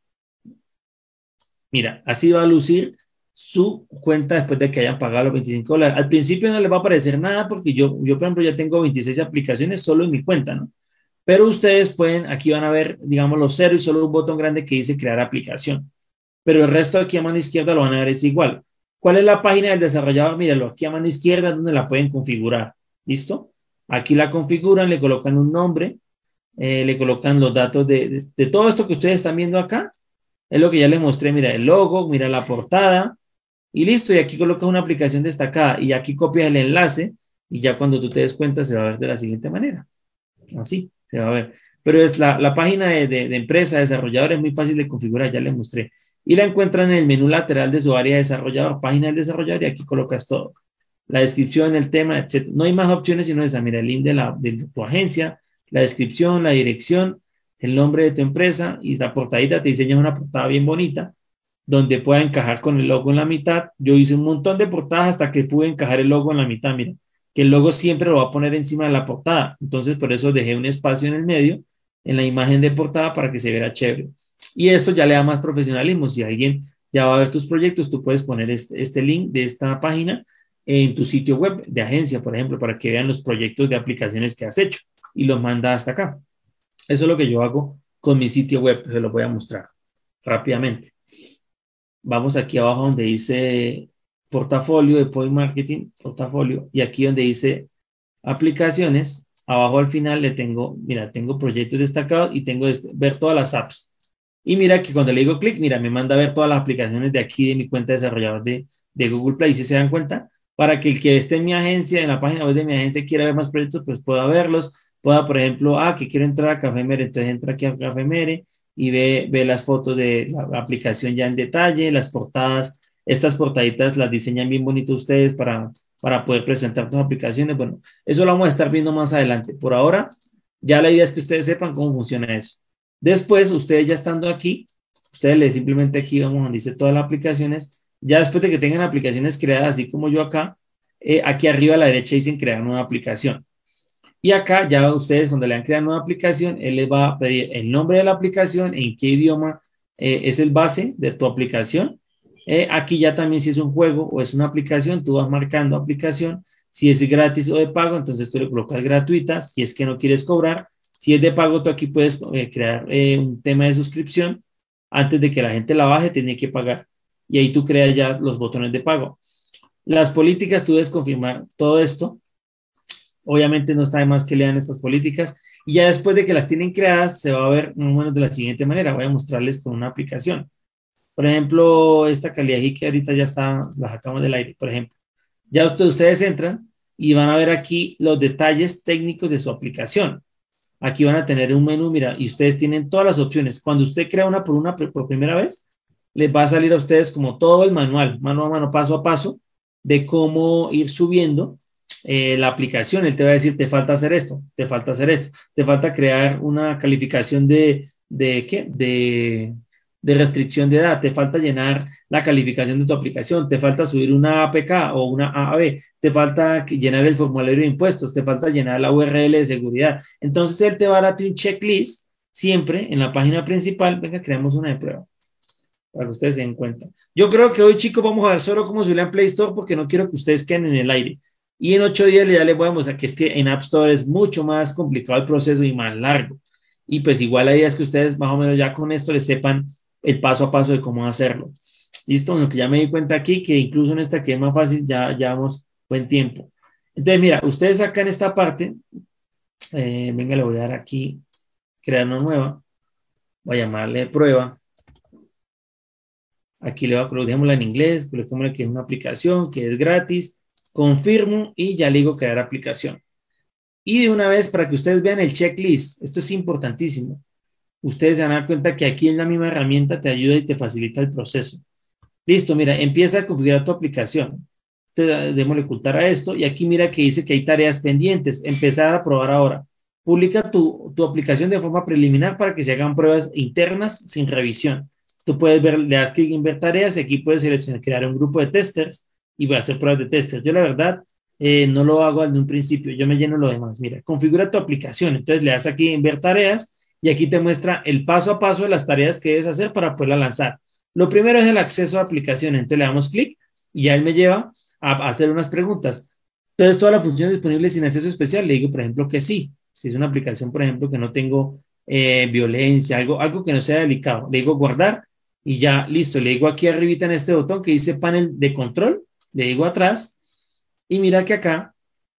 Mira, así va a lucir su cuenta después de que hayan pagado los veinticinco dólares. Al principio no les va a aparecer nada porque yo, yo, por ejemplo, ya tengo veintiséis aplicaciones solo en mi cuenta, ¿no? Pero ustedes pueden, aquí van a ver, digamos, los cero y solo un botón grande que dice crear aplicación. Pero el resto aquí a mano izquierda lo van a ver es igual. ¿Cuál es la página del desarrollador? Míralo, aquí a mano izquierda es donde la pueden configurar. ¿Listo? Aquí la configuran, le colocan un nombre, eh, le colocan los datos de, de, de todo esto que ustedes están viendo acá. Es lo que ya les mostré. Mira el logo, mira la portada y listo. Y aquí colocas una aplicación destacada y aquí copias el enlace y ya cuando tú te des cuenta se va a ver de la siguiente manera. Así se va a ver. Pero es la, la página de, de, de empresa, desarrollador, es muy fácil de configurar, ya les mostré. Y la encuentran en el menú lateral de su área de desarrollador, página del desarrollador, y aquí colocas todo. La descripción, el tema, etcétera. No hay más opciones sino esa. Mira, el link de, la, de tu agencia, la descripción, la dirección, el nombre de tu empresa y la portadita. Te diseña una portada bien bonita donde pueda encajar con el logo en la mitad. Yo hice un montón de portadas hasta que pude encajar el logo en la mitad. Mira, que el logo siempre lo va a poner encima de la portada. Entonces, por eso dejé un espacio en el medio, en la imagen de portada, para que se viera chévere. Y esto ya le da más profesionalismo. Si alguien ya va a ver tus proyectos, tú puedes poner este, este link de esta página en tu sitio web de agencia, por ejemplo, para que vean los proyectos de aplicaciones que has hecho y los manda hasta acá. Eso es lo que yo hago con mi sitio web. Se lo voy a mostrar rápidamente. Vamos aquí abajo donde dice portafolio de Point Marketing, portafolio, y aquí donde dice aplicaciones, abajo al final le tengo, mira, tengo proyectos destacados y tengo este, ver todas las apps. Y mira que cuando le digo clic, mira, me manda a ver todas las aplicaciones de aquí de mi cuenta de desarrollador de, de Google Play. Si se dan cuenta, para que el que esté en mi agencia, en la página web de mi agencia, quiera ver más proyectos, pues pueda verlos. Pueda, por ejemplo, ah, que quiero entrar a Café Mere, entonces entra aquí a Café Mere y ve, ve las fotos de la aplicación ya en detalle, las portadas. Estas portaditas las diseñan bien bonito ustedes para, para poder presentar tus aplicaciones. Bueno, eso lo vamos a estar viendo más adelante. Por ahora, ya la idea es que ustedes sepan cómo funciona eso. Después, ustedes ya estando aquí, ustedes le simplemente aquí vamos donde dice todas las aplicaciones. Ya después de que tengan aplicaciones creadas, así como yo acá, eh, aquí arriba a la derecha dicen crear nueva aplicación. Y acá ya ustedes cuando le han creado nueva aplicación, él les va a pedir el nombre de la aplicación, en qué idioma eh, es el base de tu aplicación. Eh, aquí ya también si es un juego o es una aplicación, tú vas marcando aplicación. Si es gratis o de pago, entonces tú le colocas gratuita. Si es que no quieres cobrar. Si es de pago, tú aquí puedes eh, crear eh, un tema de suscripción. Antes de que la gente la baje, tiene que pagar. Y ahí tú creas ya los botones de pago. Las políticas, tú debes confirmar todo esto. Obviamente no está de más que lean estas políticas. Y ya después de que las tienen creadas, se va a ver más o menos de la siguiente manera. Voy a mostrarles con una aplicación. Por ejemplo, esta calidad que ahorita ya está, la sacamos del aire, por ejemplo. Ya ustedes, ustedes entran y van a ver aquí los detalles técnicos de su aplicación. Aquí van a tener un menú, mira, y ustedes tienen todas las opciones. Cuando usted crea una por una por primera vez, les va a salir a ustedes como todo el manual, mano a mano, paso a paso, de cómo ir subiendo eh, la aplicación. Él te va a decir, te falta hacer esto, te falta hacer esto, te falta crear una calificación de, de ¿qué? De... de restricción de edad, te falta llenar la calificación de tu aplicación, te falta subir una A P K o una A A B, te falta llenar el formulario de impuestos, te falta llenar la U R L de seguridad. Entonces él te va a dar un checklist siempre en la página principal. Venga, creamos una de prueba para que ustedes se den cuenta. Yo creo que hoy, chicos, vamos a ver solo cómo subirla en Play Store porque no quiero que ustedes queden en el aire. Y en ocho días ya les voy a mostrar que es que en App Store es mucho más complicado el proceso y más largo. Y pues igual la idea es que ustedes más o menos ya con esto les sepan el paso a paso de cómo hacerlo. Listo, lo que ya me di cuenta aquí, que incluso en esta que es más fácil, ya llevamos buen tiempo. Entonces, mira, ustedes acá en esta parte, eh, venga, le voy a dar aquí, crear una nueva, voy a llamarle prueba. Aquí le voy a coloquémosla en inglés, coloquémosle que es una aplicación, que es gratis, confirmo y ya le digo crear aplicación. Y de una vez, para que ustedes vean el checklist, esto es importantísimo. Ustedes se van a dar cuenta que aquí en la misma herramienta te ayuda y te facilita el proceso. Listo, mira, empieza a configurar tu aplicación. Entonces, démosle ocultar a esto y aquí mira que dice que hay tareas pendientes. Empezar a probar ahora. Publica tu, tu aplicación de forma preliminar para que se hagan pruebas internas sin revisión. Tú puedes ver, le das clic en ver tareas y aquí puedes seleccionar crear un grupo de testers y voy a hacer pruebas de testers. Yo la verdad eh, no lo hago desde un principio, yo me lleno lo demás. Mira, configura tu aplicación. Entonces le das aquí en ver tareas y aquí te muestra el paso a paso de las tareas que debes hacer para poderla lanzar. Lo primero es el acceso a aplicación. Entonces le damos clic y ya él me lleva a hacer unas preguntas. Entonces, todas las funciones disponibles sin acceso especial, le digo, por ejemplo, que sí. Si es una aplicación, por ejemplo, que no tengo eh, violencia, algo, algo que no sea delicado, le digo guardar y ya, listo. Le digo aquí arribita en este botón que dice panel de control, le digo atrás y mira que acá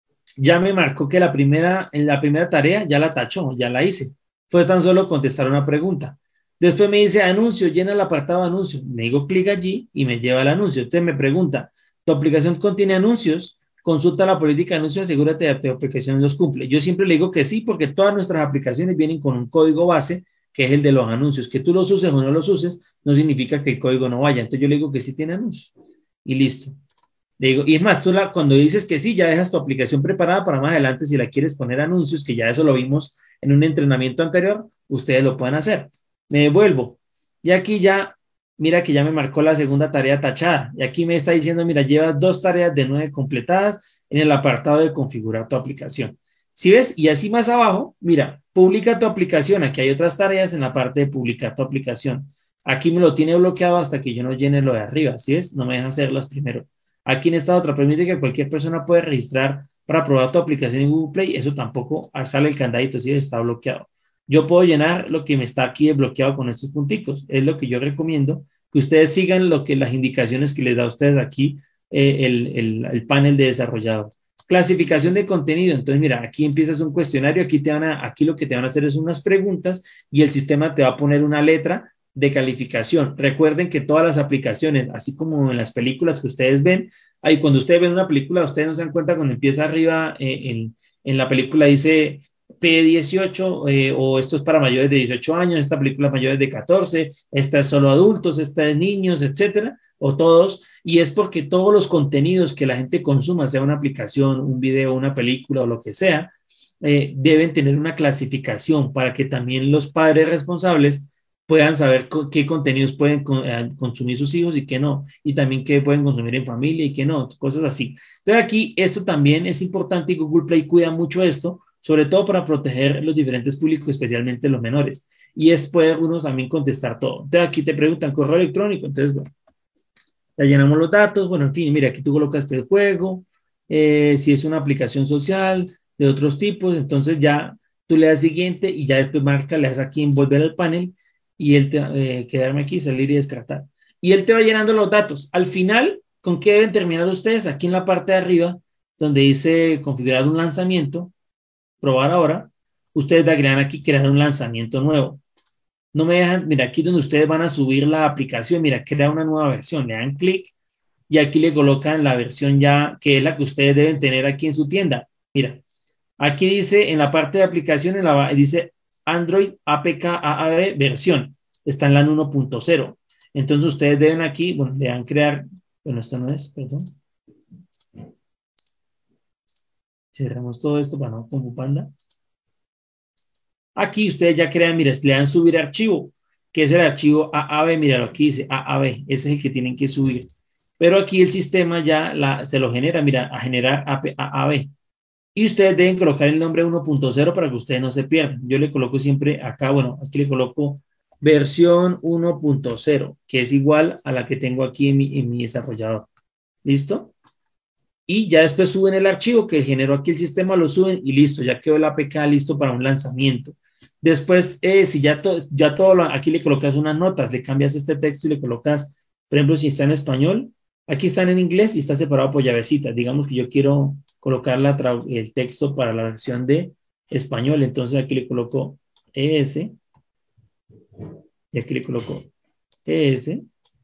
ya me marcó que la primera, en la primera tarea ya la tachó, ya la hice. Fue tan solo contestar una pregunta. Después me dice anuncio, llena el apartado de anuncios. Me digo clic allí y me lleva al anuncio. Entonces me pregunta, ¿tu aplicación contiene anuncios? Consulta la política de anuncios, asegúrate de que tu aplicación los cumple. Yo siempre le digo que sí, porque todas nuestras aplicaciones vienen con un código base, que es el de los anuncios. Que tú los uses o no los uses, no significa que el código no vaya. Entonces yo le digo que sí tiene anuncios. Y listo. Le digo, y es más, tú la, cuando dices que sí, ya dejas tu aplicación preparada para más adelante, si la quieres poner anuncios, que ya eso lo vimos en un entrenamiento anterior, ustedes lo pueden hacer. Me devuelvo. Y aquí ya, mira que ya me marcó la segunda tarea tachada. Y aquí me está diciendo, mira, llevas dos tareas de nueve completadas en el apartado de configurar tu aplicación. ¿Sí ves? Y así más abajo, mira, publica tu aplicación. Aquí hay otras tareas en la parte de publicar tu aplicación. Aquí me lo tiene bloqueado hasta que yo no llene lo de arriba. ¿Sí ves? No me deja hacerlas primero. Aquí en esta otra permite que cualquier persona pueda registrar para probar tu aplicación en Google Play. Eso tampoco sale el candadito, ¿sí? Está bloqueado. Yo puedo llenar lo que me está aquí desbloqueado con estos punticos. Es lo que yo recomiendo, que ustedes sigan lo que las indicaciones que les da a ustedes aquí eh, el, el, el panel de desarrollador. Clasificación de contenido. Entonces, mira, aquí empiezas un cuestionario, aquí, te van a, aquí lo que te van a hacer es unas preguntas y el sistema te va a poner una letra de calificación. Recuerden que todas las aplicaciones, así como en las películas que ustedes ven, ahí cuando ustedes ven una película, ustedes no se dan cuenta cuando empieza arriba eh, en, en la película dice P dieciocho eh, o esto es para mayores de dieciocho años, esta película es mayores de catorce, esta es solo adultos, esta es niños, etcétera, o todos, y es porque todos los contenidos que la gente consuma, sea una aplicación, un video, una película o lo que sea, eh, deben tener una clasificación para que también los padres responsables puedan saber qué contenidos pueden consumir sus hijos y qué no, y también qué pueden consumir en familia y qué no, cosas así. Entonces aquí esto también es importante y Google Play cuida mucho esto, sobre todo para proteger los diferentes públicos, especialmente los menores. Y es poder uno también contestar todo. Entonces aquí te preguntan correo electrónico, entonces bueno, ya llenamos los datos, bueno, en fin, mira, aquí tú colocas el juego, eh, si es una aplicación social, de otros tipos, entonces ya tú le das siguiente y ya después marca, le das aquí en volver al panel y él te eh, quedarme aquí, salir y descartar. Y él te va llenando los datos. Al final, ¿con qué deben terminar ustedes? Aquí en la parte de arriba, donde dice configurar un lanzamiento, probar ahora, ustedes agregan aquí crear un lanzamiento nuevo. No me dejan, mira, aquí donde ustedes van a subir la aplicación, mira, crea una nueva versión, le dan clic y aquí le colocan la versión ya, que es la que ustedes deben tener aquí en su tienda. Mira, aquí dice en la parte de aplicación, en la, dice Android A P K A A B versión, está en la uno punto cero. Entonces ustedes deben aquí, bueno, le dan crear, bueno, esto no es, perdón. Cerramos todo esto para no como panda. Aquí ustedes ya crean, mira, le dan subir archivo, que es el archivo A A B, mira, aquí dice A A B, ese es el que tienen que subir. Pero aquí el sistema ya la, se lo genera, mira, a generar A A B. Y ustedes deben colocar el nombre uno punto cero para que ustedes no se pierdan. Yo le coloco siempre acá, bueno, aquí le coloco versión uno punto cero, que es igual a la que tengo aquí en mi, en mi desarrollador. ¿Listo? y ya después suben el archivo que generó aquí el sistema, lo suben y listo, ya quedó el A P K listo para un lanzamiento. Después, eh, si ya, to, ya todo, lo, aquí le colocas unas notas, le cambias este texto y le colocas, por ejemplo, si está en español, aquí están en inglés y está separado por llavecitas. Digamos que yo quiero colocar la, el texto para la versión de español, entonces aquí le coloco E S, y aquí le coloco E S,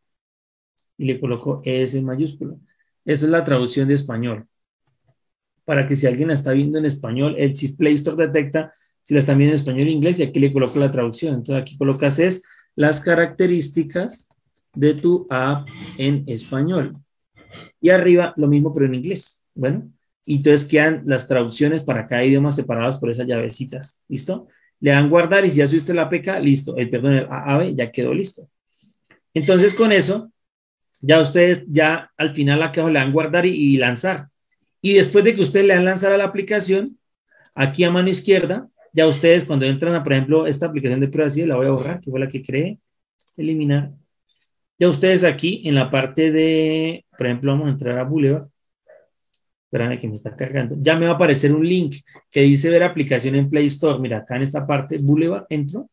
y le coloco E S en mayúscula. Esa es la traducción de español. Para que si alguien la está viendo en español, el Play Store detecta si la están viendo en español o inglés y aquí le coloco la traducción. Entonces aquí colocas es las características de tu app en español. Y arriba lo mismo pero en inglés. Bueno, y entonces quedan las traducciones para cada idioma separadas por esas llavecitas. ¿Listo? Le dan guardar y si ya subiste la A P K, listo. El, perdón, el A A B ya quedó listo. Entonces con eso, ya ustedes ya al final acá le dan guardar y, y lanzar. Y después de que ustedes le dan lanzar a la aplicación, aquí a mano izquierda, ya ustedes cuando entran a, por ejemplo, esta aplicación de privacidad, la voy a borrar, que fue la que creé, eliminar. Ya ustedes aquí en la parte de, por ejemplo, vamos a entrar a Boulevard. Espérame que me está cargando. Ya me va a aparecer un link que dice ver aplicación en Play Store. Mira, acá en esta parte, Boulevard, entro.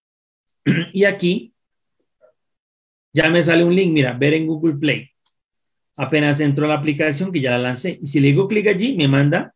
Y aquí ya me sale un link, mira, ver en Google Play. Apenas entro a la aplicación que ya la lancé. Y si le digo clic allí, me manda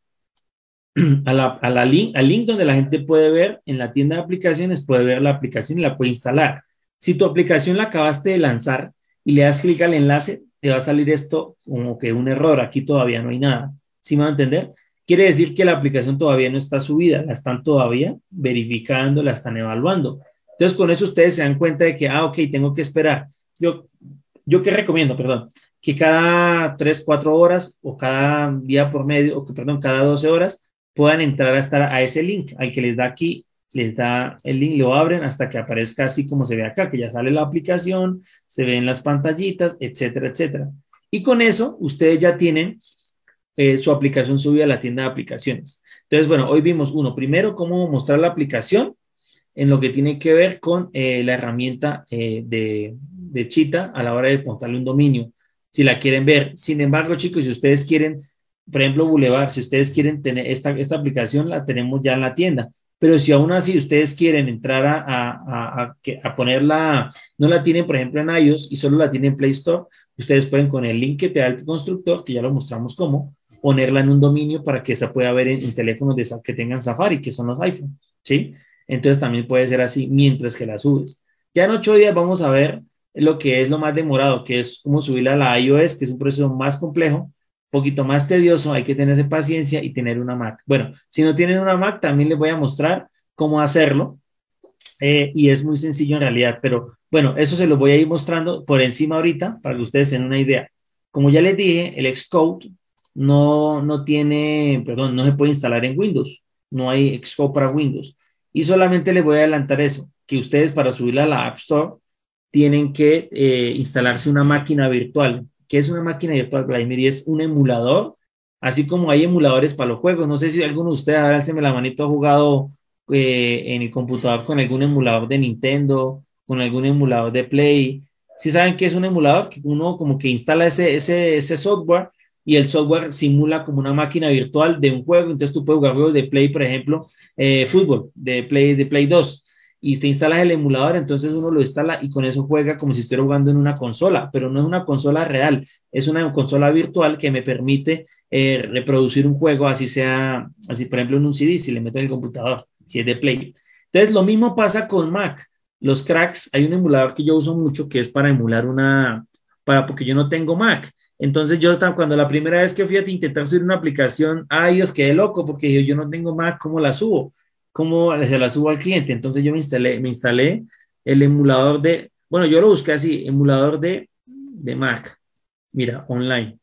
a la, a la link, al link donde la gente puede ver en la tienda de aplicaciones, puede ver la aplicación y la puede instalar. Si tu aplicación la acabaste de lanzar y le das clic al enlace, te va a salir esto como que un error. Aquí todavía no hay nada. ¿Sí me va a entender? Quiere decir que la aplicación todavía no está subida. La están todavía verificando, la están evaluando. Entonces, con eso ustedes se dan cuenta de que, ah, ok, tengo que esperar. Yo, yo qué recomiendo, perdón, que cada tres, cuatro horas o cada día por medio, o que, perdón, cada doce horas, puedan entrar a estar a ese link, al que les da aquí, les da el link, lo abren hasta que aparezca así como se ve acá, que ya sale la aplicación, se ven las pantallitas, etcétera, etcétera. Y con eso, ustedes ya tienen eh, su aplicación subida a la tienda de aplicaciones. Entonces, bueno, hoy vimos uno, primero, cómo mostrar la aplicación en lo que tiene que ver con eh, la herramienta eh, de, de Cheetah a la hora de montarle un dominio, si la quieren ver. Sin embargo, chicos, si ustedes quieren, por ejemplo, Boulevard, si ustedes quieren tener esta, esta aplicación, la tenemos ya en la tienda. Pero si aún así ustedes quieren entrar a, a, a, a, a ponerla, no la tienen, por ejemplo, en iOS y solo la tienen en Play Store, ustedes pueden con el link que te da el constructor, que ya lo mostramos cómo, ponerla en un dominio para que se pueda ver en, en teléfonos de, que tengan Safari, que son los iPhone, ¿sí? Entonces también puede ser así mientras que la subes. Ya en ocho días vamos a ver lo que es lo más demorado, que es cómo subirla a la iOS, que es un proceso más complejo, un poquito más tedioso, hay que tener paciencia y tener una Mac. Bueno, si no tienen una Mac, también les voy a mostrar cómo hacerlo. Eh, y es muy sencillo en realidad, pero bueno, eso se lo voy a ir mostrando por encima ahorita para que ustedes tengan una idea. Como ya les dije, el Xcode no, no tiene, perdón, no se puede instalar en Windows. No hay Xcode para Windows. Y solamente les voy a adelantar eso, que ustedes para subirla a la App Store tienen que eh, instalarse una máquina virtual. ¿Qué es una máquina virtual, Vladimir? Y es un emulador, así como hay emuladores para los juegos. No sé si alguno de ustedes, háganse la manito, ha jugado eh, en el computador con algún emulador de Nintendo, con algún emulador de Play. ¿Sí saben qué es un emulador? Que uno como que instala ese, ese, ese software y el software simula como una máquina virtual de un juego. Entonces tú puedes jugar juegos de Play, por ejemplo, eh, fútbol, de Play, de Play dos. Y te instalas el emulador, entonces uno lo instala y con eso juega como si estuviera jugando en una consola, pero no es una consola real, es una consola virtual que me permite eh, reproducir un juego, así sea, así por ejemplo en un C D, si le meto en el computador, si es de Play. Entonces lo mismo pasa con Mac. Los cracks, hay un emulador que yo uso mucho que es para emular una, para, porque yo no tengo Mac. Entonces yo cuando la primera vez que fui a intentar subir una aplicación, ay Dios, quedé loco porque yo, yo no tengo Mac, ¿cómo la subo? ¿Cómo se la subo al cliente? Entonces yo me instalé, me instalé el emulador de, bueno, yo lo busqué así, emulador de, de Mac. Mira, online.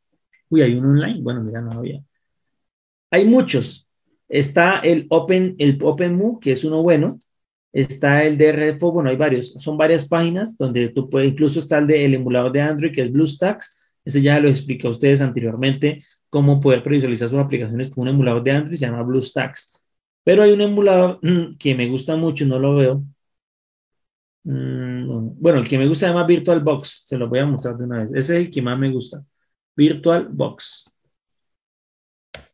Uy, hay un online. Bueno, mira, no había. Hay muchos. Está el Open, el OpenMU, que es uno bueno. Está el de Red Fo, bueno, hay varios. Son varias páginas donde tú puedes, incluso está el del emulador de Android, que es BlueStacks. Ese ya lo expliqué a ustedes anteriormente, cómo poder previsualizar sus aplicaciones con un emulador de Android, se llama BlueStacks. Pero hay un emulador que me gusta mucho, no lo veo. Bueno, el que me gusta se llama VirtualBox. Se lo voy a mostrar de una vez. Ese es el que más me gusta. VirtualBox.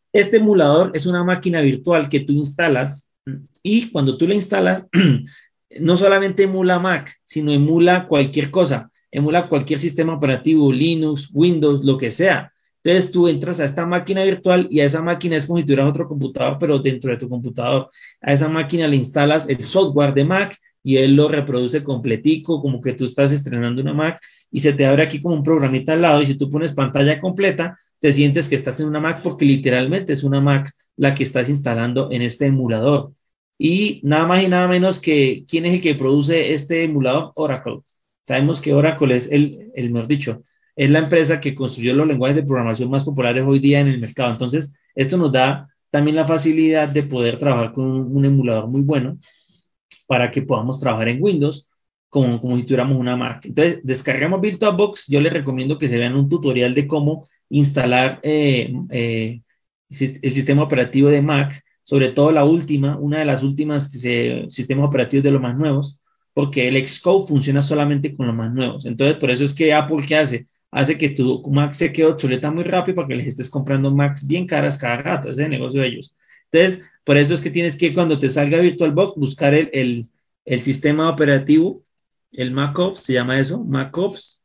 Este emulador es una máquina virtual que tú instalas y cuando tú la instalas, no solamente emula Mac, sino emula cualquier cosa, emula cualquier sistema operativo, Linux, Windows, lo que sea. Entonces tú entras a esta máquina virtual y a esa máquina es como si tuvieras otro computador, pero dentro de tu computador. A esa máquina le instalas el software de Mac y él lo reproduce completico, como que tú estás estrenando una Mac y se te abre aquí como un programita al lado y si tú pones pantalla completa, te sientes que estás en una Mac porque literalmente es una Mac la que estás instalando en este emulador. Y nada más y nada menos que, ¿quién es el que produce este emulador? Oracle. Sabemos que Oracle es el, el mejor dicho, es la empresa que construyó los lenguajes de programación más populares hoy día en el mercado. Entonces, esto nos da también la facilidad de poder trabajar con un, un emulador muy bueno para que podamos trabajar en Windows como, como si tuviéramos una Mac. Entonces, descargamos VirtualBox. Yo les recomiendo que se vean un tutorial de cómo instalar eh, eh, el sistema operativo de Mac, sobre todo la última, una de las últimas se, sistemas operativos de los más nuevos, porque el Xcode funciona solamente con los más nuevos. Entonces, por eso es que Apple, ¿qué hace? Hace que tu Mac se quede obsoleta muy rápido para que les estés comprando Macs bien caras cada rato. Ese es el negocio de ellos. Entonces, por eso es que tienes que, cuando te salga VirtualBox, buscar el, el, el sistema operativo, el MacOS, se llama eso, MacOS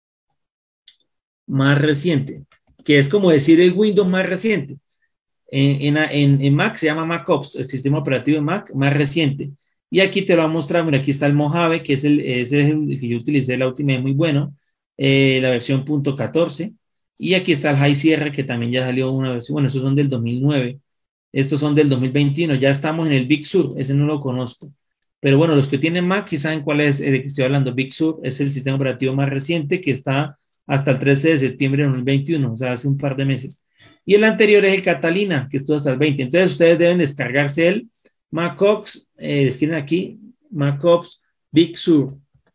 más reciente, que es como decir el Windows más reciente. En, en, en Mac se llama MacOS, el sistema operativo de Mac más reciente. Y aquí te lo voy a mostrar, mira, aquí está el Mojave, que es el, ese es el que yo utilicé la última vez, muy bueno, eh, la versión punto catorce. Y aquí está el High Sierra, que también ya salió una versión, bueno, esos son del dos mil nueve. Estos son del dos mil veintiuno, ya estamos en el Big Sur, ese no lo conozco. Pero bueno, los que tienen Mac sí saben cuál es de que estoy hablando. Big Sur es el sistema operativo más reciente que está hasta el trece de septiembre de dos mil veintiuno, o sea, hace un par de meses. Y el anterior es el Catalina, que estuvo hasta el veinte. Entonces ustedes deben descargarse el MacOS, eh, escriben aquí, MacOS Big Sur,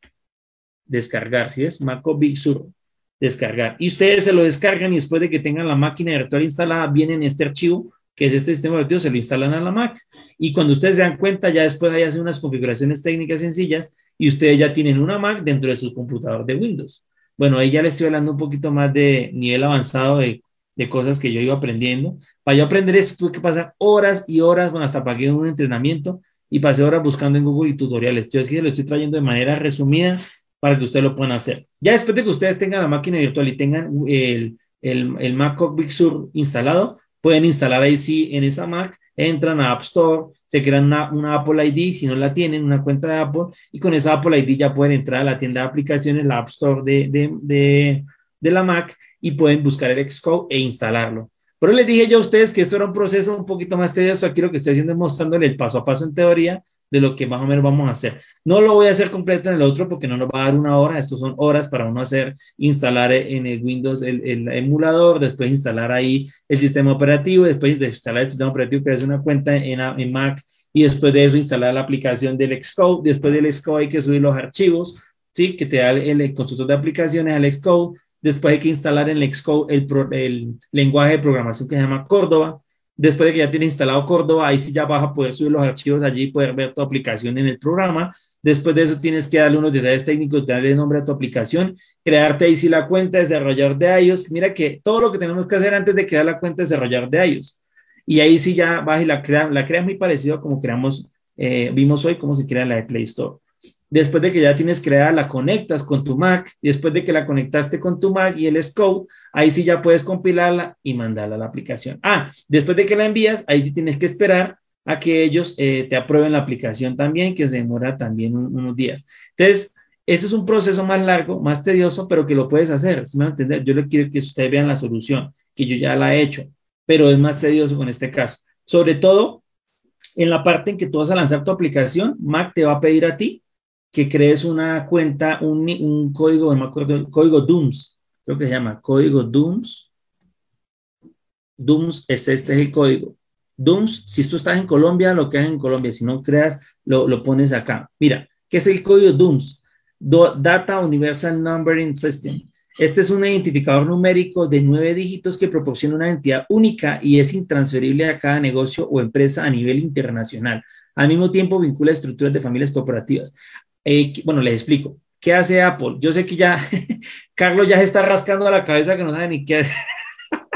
descargar, ¿sí es? MacOS Big Sur, descargar. Y ustedes se lo descargan y después de que tengan la máquina virtual instalada, viene en este archivo, que es este sistema operativo, se lo instalan a la Mac. Y cuando ustedes se dan cuenta, ya después ahí hacen unas configuraciones técnicas sencillas y ustedes ya tienen una Mac dentro de su computador de Windows. Bueno, ahí ya les estoy hablando un poquito más de nivel avanzado de, de cosas que yo iba aprendiendo. Para yo aprender esto tuve que pasar horas y horas, bueno, hasta pagué un entrenamiento y pasé horas buscando en Google y tutoriales. Yo aquí lo estoy trayendo de manera resumida para que ustedes lo puedan hacer. Ya después de que ustedes tengan la máquina virtual y tengan el, el, el MacOS Big Sur instalado, pueden instalar ahí sí en esa Mac, entran a App Store, se crean una, una Apple I D, si no la tienen, una cuenta de Apple, y con esa Apple I D ya pueden entrar a la tienda de aplicaciones, la App Store de, de, de, de la Mac, y pueden buscar el Xcode e instalarlo. Pero les dije yo a ustedes que esto era un proceso un poquito más tedioso. Aquí lo que estoy haciendo es mostrándoles el paso a paso en teoría de lo que más o menos vamos a hacer. No lo voy a hacer completo en el otro porque no nos va a dar una hora. Estos son horas para uno hacer, instalar en el Windows el, el emulador, después instalar ahí el sistema operativo, después de instalar el sistema operativo, crear una cuenta en, en Mac y después de eso instalar la aplicación del Xcode. Después del Xcode hay que subir los archivos, ¿sí? Que te da el, el constructor de aplicaciones al Xcode. Después hay que instalar en el Xcode el, pro, el lenguaje de programación que se llama Córdoba. Después de que ya tienes instalado Córdoba, ahí sí ya vas a poder subir los archivos allí y poder ver tu aplicación en el programa. Después de eso tienes que darle unos detalles técnicos, darle el nombre a tu aplicación, crearte ahí sí la cuenta de desarrollador de iOS. Mira que todo lo que tenemos que hacer antes de crear la cuenta de desarrollador de iOS. Y ahí sí ya vas y la creas, la creas muy parecido a como creamos, eh, vimos hoy cómo se crea la de Play Store. Después de que ya tienes creada, la conectas con tu Mac. Y después de que la conectaste con tu Mac y el Xcode, ahí sí ya puedes compilarla y mandarla a la aplicación. Ah, después de que la envías, ahí sí tienes que esperar a que ellos eh, te aprueben la aplicación también, que se demora también un, unos días. Entonces, eso es un proceso más largo, más tedioso, pero que lo puedes hacer. ¿Sí me va a entender? Yo le quiero que ustedes vean la solución, que yo ya la he hecho, pero es más tedioso con este caso. Sobre todo, en la parte en que tú vas a lanzar tu aplicación, Mac te va a pedir a ti que crees una cuenta, un, un código, no me acuerdo, el código DOOMS, creo que se llama código DOOMS. DOOMS, este, este es el código. DOOMS, si tú estás en Colombia, lo creas en Colombia, si no creas, lo, lo pones acá. Mira, ¿qué es el código DOOMS? Do, Data Universal Numbering System. Este es un identificador numérico de nueve dígitos que proporciona una entidad única y es intransferible a cada negocio o empresa a nivel internacional. Al mismo tiempo, vincula estructuras de familias corporativas. Eh, bueno, les explico. ¿Qué hace Apple? Yo sé que ya Carlos ya se está rascando la cabeza que no sabe ni qué hace.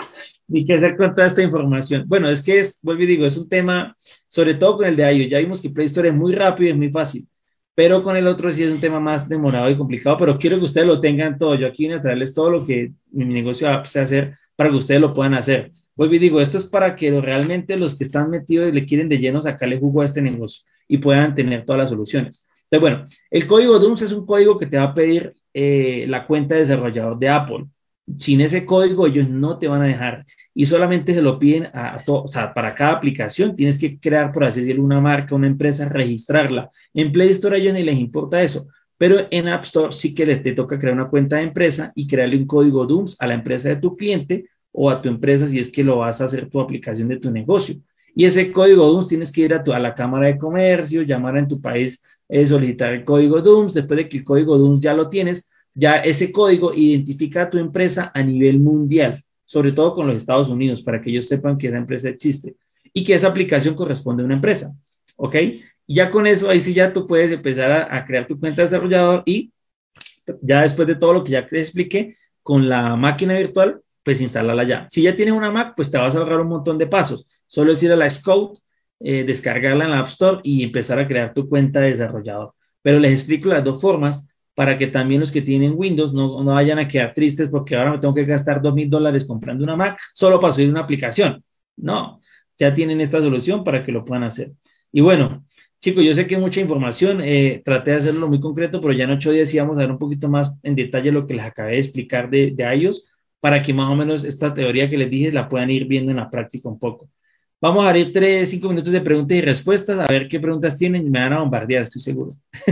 ni qué hacer con toda esta información. Bueno, es que es, vuelvo y digo, es un tema, sobre todo con el de iOS. Ya vimos que Play Store es muy rápido y es muy fácil, pero con el otro sí es un tema más demorado y complicado, pero quiero que ustedes lo tengan todo. Yo aquí vine a traerles todo lo que mi negocio va a hacer para que ustedes lo puedan hacer. Vuelvo y digo, esto es para que lo, realmente los que están metidos le quieren de lleno sacarle jugo a este negocio y puedan tener todas las soluciones. Entonces, bueno, el código D O M S es un código que te va a pedir eh, la cuenta de desarrollador de Apple. Sin ese código ellos no te van a dejar y solamente se lo piden a, a to, o sea, para cada aplicación tienes que crear, por así decirlo, una marca, una empresa, registrarla. En Play Store a ellos ni les importa eso, pero en App Store sí que les te toca crear una cuenta de empresa y crearle un código D O M S a la empresa de tu cliente o a tu empresa si es que lo vas a hacer tu aplicación de tu negocio. Y ese código D O M S tienes que ir a, tu, a la Cámara de Comercio, llamar en tu país, eh, solicitar el código D O M S. Después de que el código D O M S ya lo tienes, ya ese código identifica a tu empresa a nivel mundial, sobre todo con los Estados Unidos, para que ellos sepan que esa empresa existe y que esa aplicación corresponde a una empresa. ¿Ok? Y ya con eso, ahí sí ya tú puedes empezar a, a crear tu cuenta de desarrollador y ya después de todo lo que ya te expliqué, con la máquina virtual, pues instalarla ya. Si ya tienes una Mac, pues te vas a ahorrar un montón de pasos. Solo es ir a la Xcode, eh, descargarla en la App Store y empezar a crear tu cuenta de desarrollador. Pero les explico las dos formas para que también los que tienen Windows no, no vayan a quedar tristes porque ahora me tengo que gastar dos mil dólares comprando una Mac solo para subir una aplicación. No, ya tienen esta solución para que lo puedan hacer. Y bueno, chicos, yo sé que mucha información, eh, traté de hacerlo muy concreto, pero ya en ocho días íbamos a ver un poquito más en detalle lo que les acabé de explicar de, de iOS, para que más o menos esta teoría que les dije la puedan ir viendo en la práctica un poco. Vamos a abrir tres, cinco minutos de preguntas y respuestas, a ver qué preguntas tienen y me van a bombardear, estoy seguro.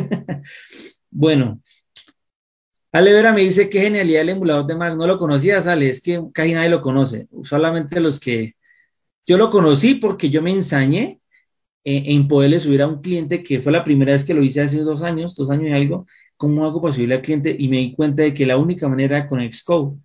Bueno, Ale Vera me dice qué genialidad el emulador de Mac. No lo conocía, Ale, es que casi nadie lo conoce, solamente los que... Yo lo conocí porque yo me ensañé en poderle subir a un cliente, que fue la primera vez que lo hice hace dos años, dos años y algo, cómo hago para subirle al cliente y me di cuenta de que la única manera era con Xcode.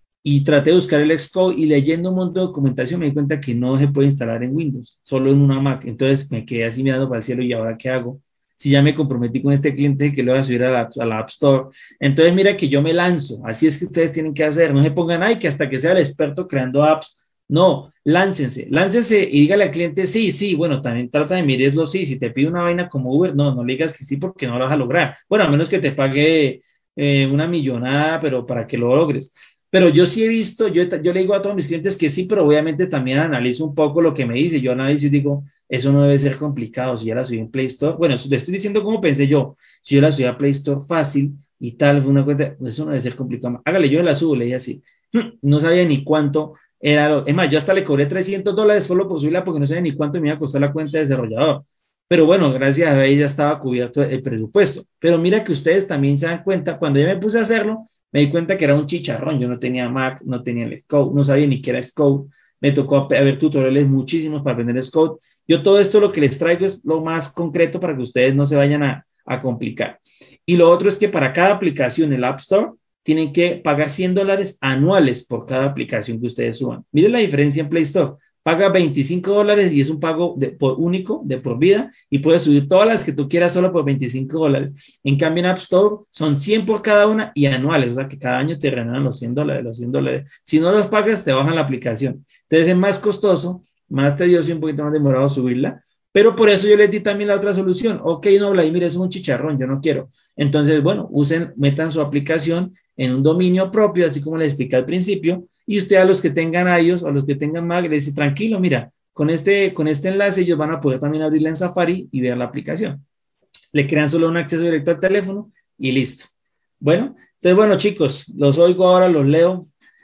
Y traté de buscar el Xcode y leyendo un montón de documentación me di cuenta que no se puede instalar en Windows, solo en una Mac. Entonces me quedé así mirando para el cielo y ahora qué hago. Si ya me comprometí con este cliente que lo voy a subir a la, a la App Store. Entonces mira que yo me lanzo. Así es que ustedes tienen que hacer. No se pongan ahí que hasta que sea el experto creando apps. No, láncense, láncense y dígale al cliente sí, sí, bueno, también trata de mirarlo sí, si te pide una vaina como Uber, no, no le digas que sí porque no lo vas a lograr. Bueno, a menos que te pague eh, una millonada, pero para que lo logres. Pero yo sí he visto, yo, yo le digo a todos mis clientes que sí, pero obviamente también analizo un poco lo que me dice. Yo analizo y digo, eso no debe ser complicado. Si ya la subí en Play Store, bueno, le estoy diciendo cómo pensé yo. Si yo la subí a Play Store fácil y tal, fue una cuenta, eso no debe ser complicado. Hágale, yo la subo, le dije así. No sabía ni cuánto era. Lo, es más, yo hasta le cobré trescientos dólares solo por subirla porque no sabía ni cuánto me iba a costar la cuenta de desarrollador. Pero bueno, gracias a ella ya estaba cubierto el presupuesto. Pero mira que ustedes también se dan cuenta, cuando yo me puse a hacerlo, me di cuenta que era un chicharrón. Yo no tenía Mac, no tenía el Xcode, no sabía ni qué era Xcode. Me tocó ver tutoriales muchísimos para aprender Xcode. Yo todo esto lo que les traigo es lo más concreto para que ustedes no se vayan a, a complicar. Y lo otro es que para cada aplicación en el App Store tienen que pagar cien dólares anuales por cada aplicación que ustedes suban. Miren la diferencia en Play Store. Paga veinticinco dólares y es un pago de, por único, de por vida, y puedes subir todas las que tú quieras solo por veinticinco dólares. En cambio, en App Store son cien por cada una y anuales, o sea que cada año te renuevan los cien dólares, los cien dólares. Si no los pagas, te bajan la aplicación. Entonces es más costoso, más tedioso y un poquito más demorado subirla, pero por eso yo les di también la otra solución. Ok, no, Vladimir, es un chicharrón, yo no quiero. Entonces, bueno, usen, metan su aplicación en un dominio propio, así como les expliqué al principio, y usted a los que tengan iOS o a los que tengan Mac, le dice, tranquilo, mira, con este, con este enlace ellos van a poder también abrirla en Safari y ver la aplicación. Le crean solo un acceso directo al teléfono y listo. Bueno, entonces, bueno, chicos, los oigo ahora, los leo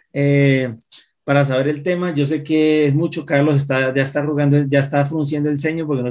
eh, para saber el tema. Yo sé que es mucho, Carlos está, ya está arrugando, ya está frunciendo el ceño porque no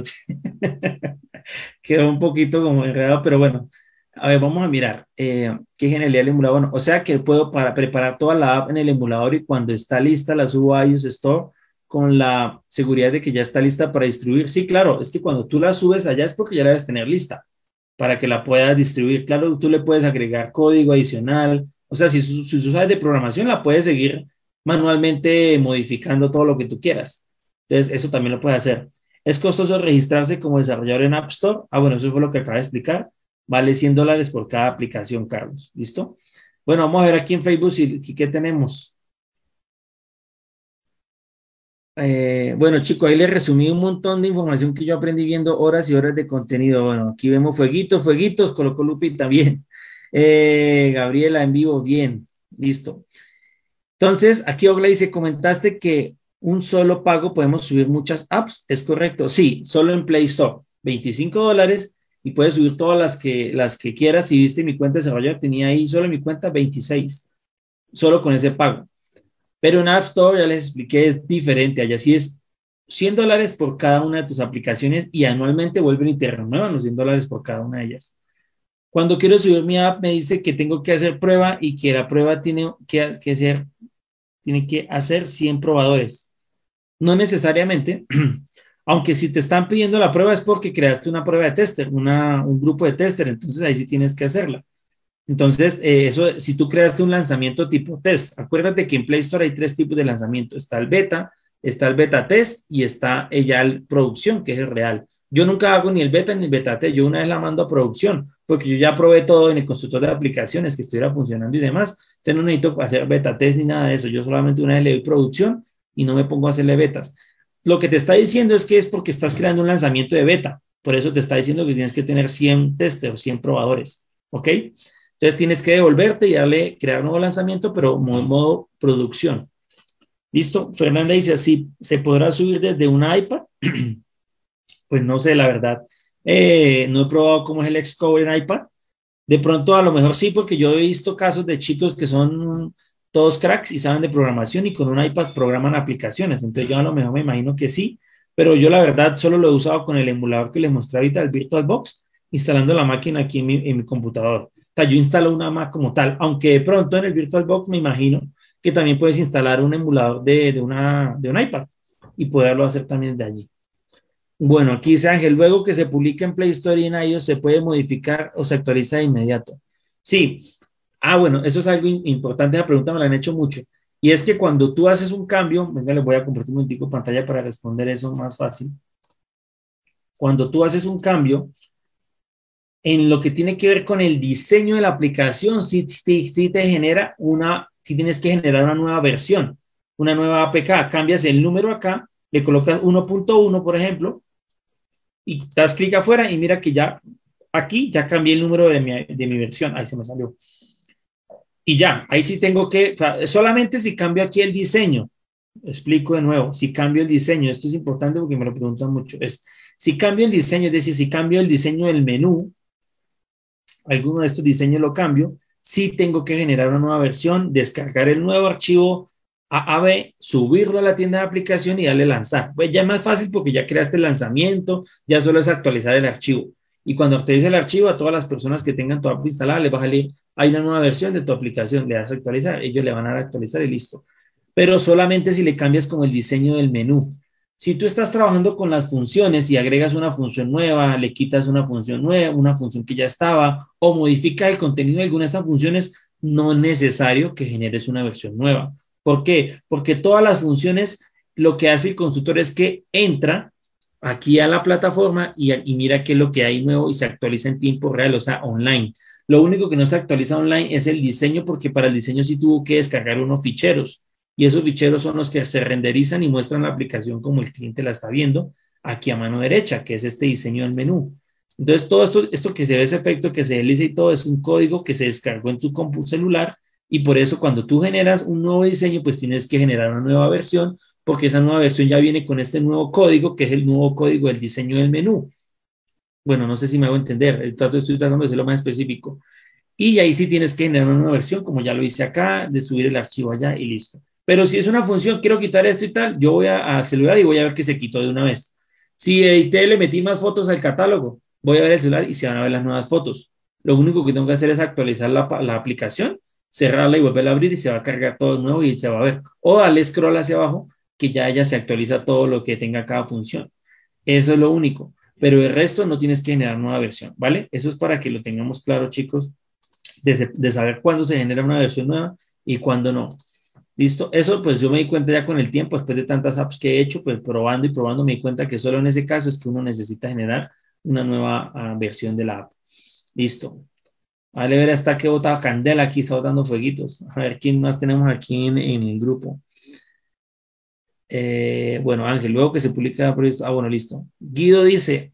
quedó un poquito como enredado, pero bueno. A ver, vamos a mirar eh, qué genialidad el emulador. Bueno, o sea que puedo para preparar toda la app en el emulador y cuando está lista la subo a iOS Store con la seguridad de que ya está lista para distribuir. Sí, claro, es que cuando tú la subes allá es porque ya la debes tener lista para que la puedas distribuir. Claro, tú le puedes agregar código adicional. O sea, si, si tú sabes de programación, la puedes seguir manualmente modificando todo lo que tú quieras. Entonces, eso también lo puedes hacer. ¿Es costoso registrarse como desarrollador en App Store? Ah, bueno, eso fue lo que acabo de explicar. Vale cien dólares por cada aplicación, Carlos. ¿Listo? Bueno, vamos a ver aquí en Facebook si, ¿qué tenemos? Eh, bueno, chicos, ahí les resumí un montón de información que yo aprendí viendo horas y horas de contenido. Bueno, aquí vemos fueguitos, fueguitos, colocó Lupita, bien. Eh, Gabriela en vivo, bien, listo. Entonces, aquí Ogla dice, comentaste que un solo pago podemos subir muchas apps. ¿Es correcto? Sí, solo en Play Store, veinticinco dólares y puedes subir todas las que, las que quieras. Si viste mi cuenta de desarrollo, tenía ahí solo en mi cuenta veintiséis, solo con ese pago. Pero en App Store, ya les expliqué, es diferente. Allá sí es cien dólares por cada una de tus aplicaciones y anualmente vuelven y te renuevan los cien dólares por cada una de ellas. Cuando quiero subir mi app, me dice que tengo que hacer prueba y que la prueba tiene que, que ser, tiene que hacer cien probadores. No necesariamente, aunque si te están pidiendo la prueba es porque creaste una prueba de tester, una, un grupo de tester, entonces ahí sí tienes que hacerla. Entonces, eh, eso, si tú creaste un lanzamiento tipo test, acuérdate que en Play Store hay tres tipos de lanzamiento. Está el beta, está el beta test y está ya el producción, que es el real. Yo nunca hago ni el beta ni el beta test, yo una vez la mando a producción, porque yo ya probé todo en el constructor de aplicaciones, que estuviera funcionando y demás. Entonces no necesito hacer beta test ni nada de eso. Yo solamente una vez le doy producción y no me pongo a hacerle betas. Lo que te está diciendo es que es porque estás creando un lanzamiento de beta. Por eso te está diciendo que tienes que tener cien testers, cien probadores. ¿Ok? Entonces tienes que devolverte y darle, crear un nuevo lanzamiento, pero modo, modo producción. ¿Listo? Fernanda dice así, ¿se podrá subir desde un iPad? Pues no sé, la verdad. Eh, no he probado cómo es el Xcode en iPad. De pronto a lo mejor sí, porque yo he visto casos de chicos que son todos cracks y saben de programación y con un iPad programan aplicaciones. Entonces yo a lo mejor me imagino que sí, pero yo la verdad solo lo he usado con el emulador que les mostré ahorita, el VirtualBox, instalando la máquina aquí en mi, en mi computador. O sea, yo instalo una Mac como tal, aunque de pronto en el VirtualBox me imagino que también puedes instalar un emulador de, de, una, de un iPad y poderlo hacer también de allí. Bueno, aquí dice Ángel, luego que se publica en Play Store y en iOS se puede modificar o se actualiza de inmediato. Sí. Ah, bueno, eso es algo importante, esa pregunta me la han hecho mucho. Y es que cuando tú haces un cambio, venga, les voy a compartir un tipo de pantalla para responder eso más fácil. Cuando tú haces un cambio en lo que tiene que ver con el diseño de la aplicación, sí, sí, sí te genera una, sí tienes que generar una nueva versión, una nueva A P K. Cambias el número acá, le colocas uno punto uno, por ejemplo, y das clic afuera y mira que ya aquí ya cambié el número de mi, de mi versión. Ahí se me salió. Y ya, ahí sí tengo que, o sea, solamente si cambio aquí el diseño, explico de nuevo, si cambio el diseño, esto es importante porque me lo preguntan mucho, es si cambio el diseño, es decir, si cambio el diseño del menú, alguno de estos diseños lo cambio, sí tengo que generar una nueva versión, descargar el nuevo archivo A A B, subirlo a la tienda de aplicación y darle lanzar. Pues ya es más fácil porque ya creaste el lanzamiento, ya solo es actualizar el archivo. Y cuando actualice el archivo, a todas las personas que tengan tu app instalada, les va a salir, hay una nueva versión de tu aplicación, le das a actualizar, ellos le van a dar a actualizar y listo. Pero solamente si le cambias como el diseño del menú. Si tú estás trabajando con las funciones y agregas una función nueva, le quitas una función nueva, una función que ya estaba, o modifica el contenido de alguna de esas funciones, no es necesario que generes una versión nueva. ¿Por qué? Porque todas las funciones, lo que hace el constructor es que entra aquí a la plataforma y, y mira qué es lo que hay nuevo y se actualiza en tiempo real, o sea, online. Lo único que no se actualiza online es el diseño, porque para el diseño sí tuvo que descargar unos ficheros. Y esos ficheros son los que se renderizan y muestran la aplicación como el cliente la está viendo aquí a mano derecha, que es este diseño del menú. Entonces, todo esto, esto que se ve, ese efecto que se desliza y todo, es un código que se descargó en tu computador celular, y por eso cuando tú generas un nuevo diseño, pues tienes que generar una nueva versión, porque esa nueva versión ya viene con este nuevo código, que es el nuevo código del diseño del menú. Bueno, no sé si me hago entender, el trato estoy tratando de ser lo más específico. Y ahí sí tienes que generar una nueva versión, como ya lo hice acá, de subir el archivo allá y listo. Pero si es una función, quiero quitar esto y tal, yo voy al celular y voy a ver que se quitó de una vez. Si edité, le metí más fotos al catálogo, voy a ver el celular y se van a ver las nuevas fotos. Lo único que tengo que hacer es actualizar la, la aplicación, cerrarla y volverla a abrir y se va a cargar todo de nuevo y se va a ver. O darle scroll hacia abajo, que ya ella se actualiza todo lo que tenga cada función. Eso es lo único. Pero el resto no tienes que generar nueva versión, ¿vale? Eso es para que lo tengamos claro, chicos, de, de saber cuándo se genera una versión nueva y cuándo no. ¿Listo? Eso pues yo me di cuenta ya con el tiempo, después de tantas apps que he hecho, pues probando y probando me di cuenta que solo en ese caso es que uno necesita generar una nueva uh, versión de la app. Listo. Vale, ver hasta que botaba Candela aquí, está botando fueguitos. A ver quién más tenemos aquí en, en el grupo. Eh, bueno, Ángel, luego que se publica, ah, bueno, listo. Guido dice,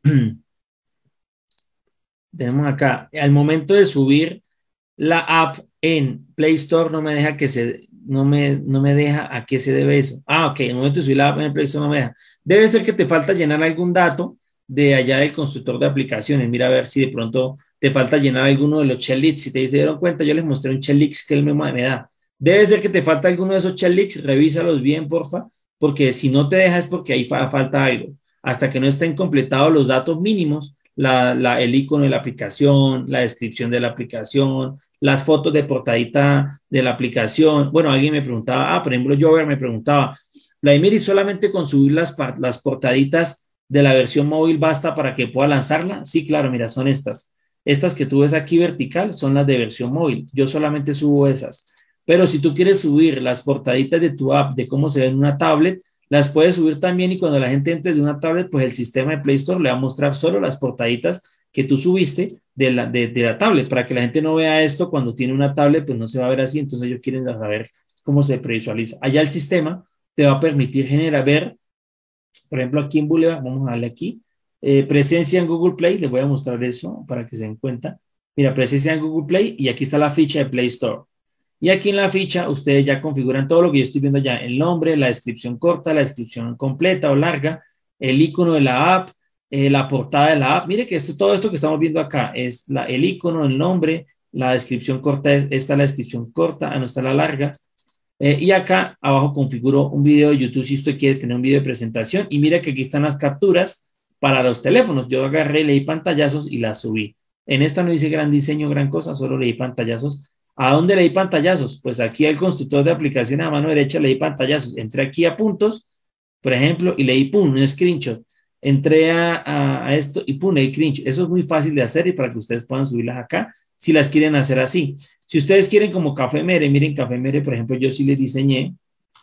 tenemos acá, al momento de subir la app en Play Store no me deja que se, no me, no me deja a qué se debe eso. Ah, ok, en el momento de subir la app en Play Store no me deja. Debe ser que te falta llenar algún dato de allá del constructor de aplicaciones. Mira a ver si de pronto te falta llenar alguno de los checklists. Si te dieron cuenta, yo les mostré un checklist que él me, me da. Debe ser que te falta alguno de esos checklists, revísalos bien, porfa, porque si no te deja es porque ahí fa falta algo. Hasta que no estén completados los datos mínimos, la, la, el icono de la aplicación, la descripción de la aplicación, las fotos de portadita de la aplicación. Bueno, alguien me preguntaba, ah, por ejemplo, Jover me preguntaba, Vladimir, ¿y solamente con subir las, las portaditas de la versión móvil basta para que pueda lanzarla? Sí, claro, mira, son estas. Estas que tú ves aquí vertical son las de versión móvil. Yo solamente subo esas. Pero si tú quieres subir las portaditas de tu app, de cómo se ve en una tablet, las puedes subir también y cuando la gente entre de una tablet, pues el sistema de Play Store le va a mostrar solo las portaditas que tú subiste de la, de, de la tablet, para que la gente no vea esto cuando tiene una tablet, pues no se va a ver así, entonces ellos quieren saber cómo se previsualiza. Allá el sistema te va a permitir generar, ver, por ejemplo, aquí en Boulevard, vamos a darle aquí, eh, presencia en Google Play, les voy a mostrar eso para que se den cuenta. Mira, presencia en Google Play y aquí está la ficha de Play Store. Y aquí en la ficha ustedes ya configuran todo lo que yo estoy viendo ya, el nombre, la descripción corta, la descripción completa o larga, el icono de la app, eh, la portada de la app. Mire que esto, todo esto que estamos viendo acá es la, el icono, el nombre, la descripción corta, es, esta es la descripción corta, ah, no está la larga. Eh, y acá abajo configuro un video de YouTube si usted quiere tener un video de presentación. Y mira que aquí están las capturas para los teléfonos. Yo agarré, leí pantallazos y las subí. En esta no hice gran diseño, gran cosa, solo leí pantallazos. ¿A dónde leí pantallazos? Pues aquí al constructor de aplicación a mano derecha leí pantallazos. Entré aquí a puntos, por ejemplo, y leí pum, un screenshot. Entré a, a, a esto y pum, leí screenshot. Eso es muy fácil de hacer y para que ustedes puedan subirlas acá si las quieren hacer así. Si ustedes quieren como Café Mere, miren Café Mere, por ejemplo, yo sí le diseñé,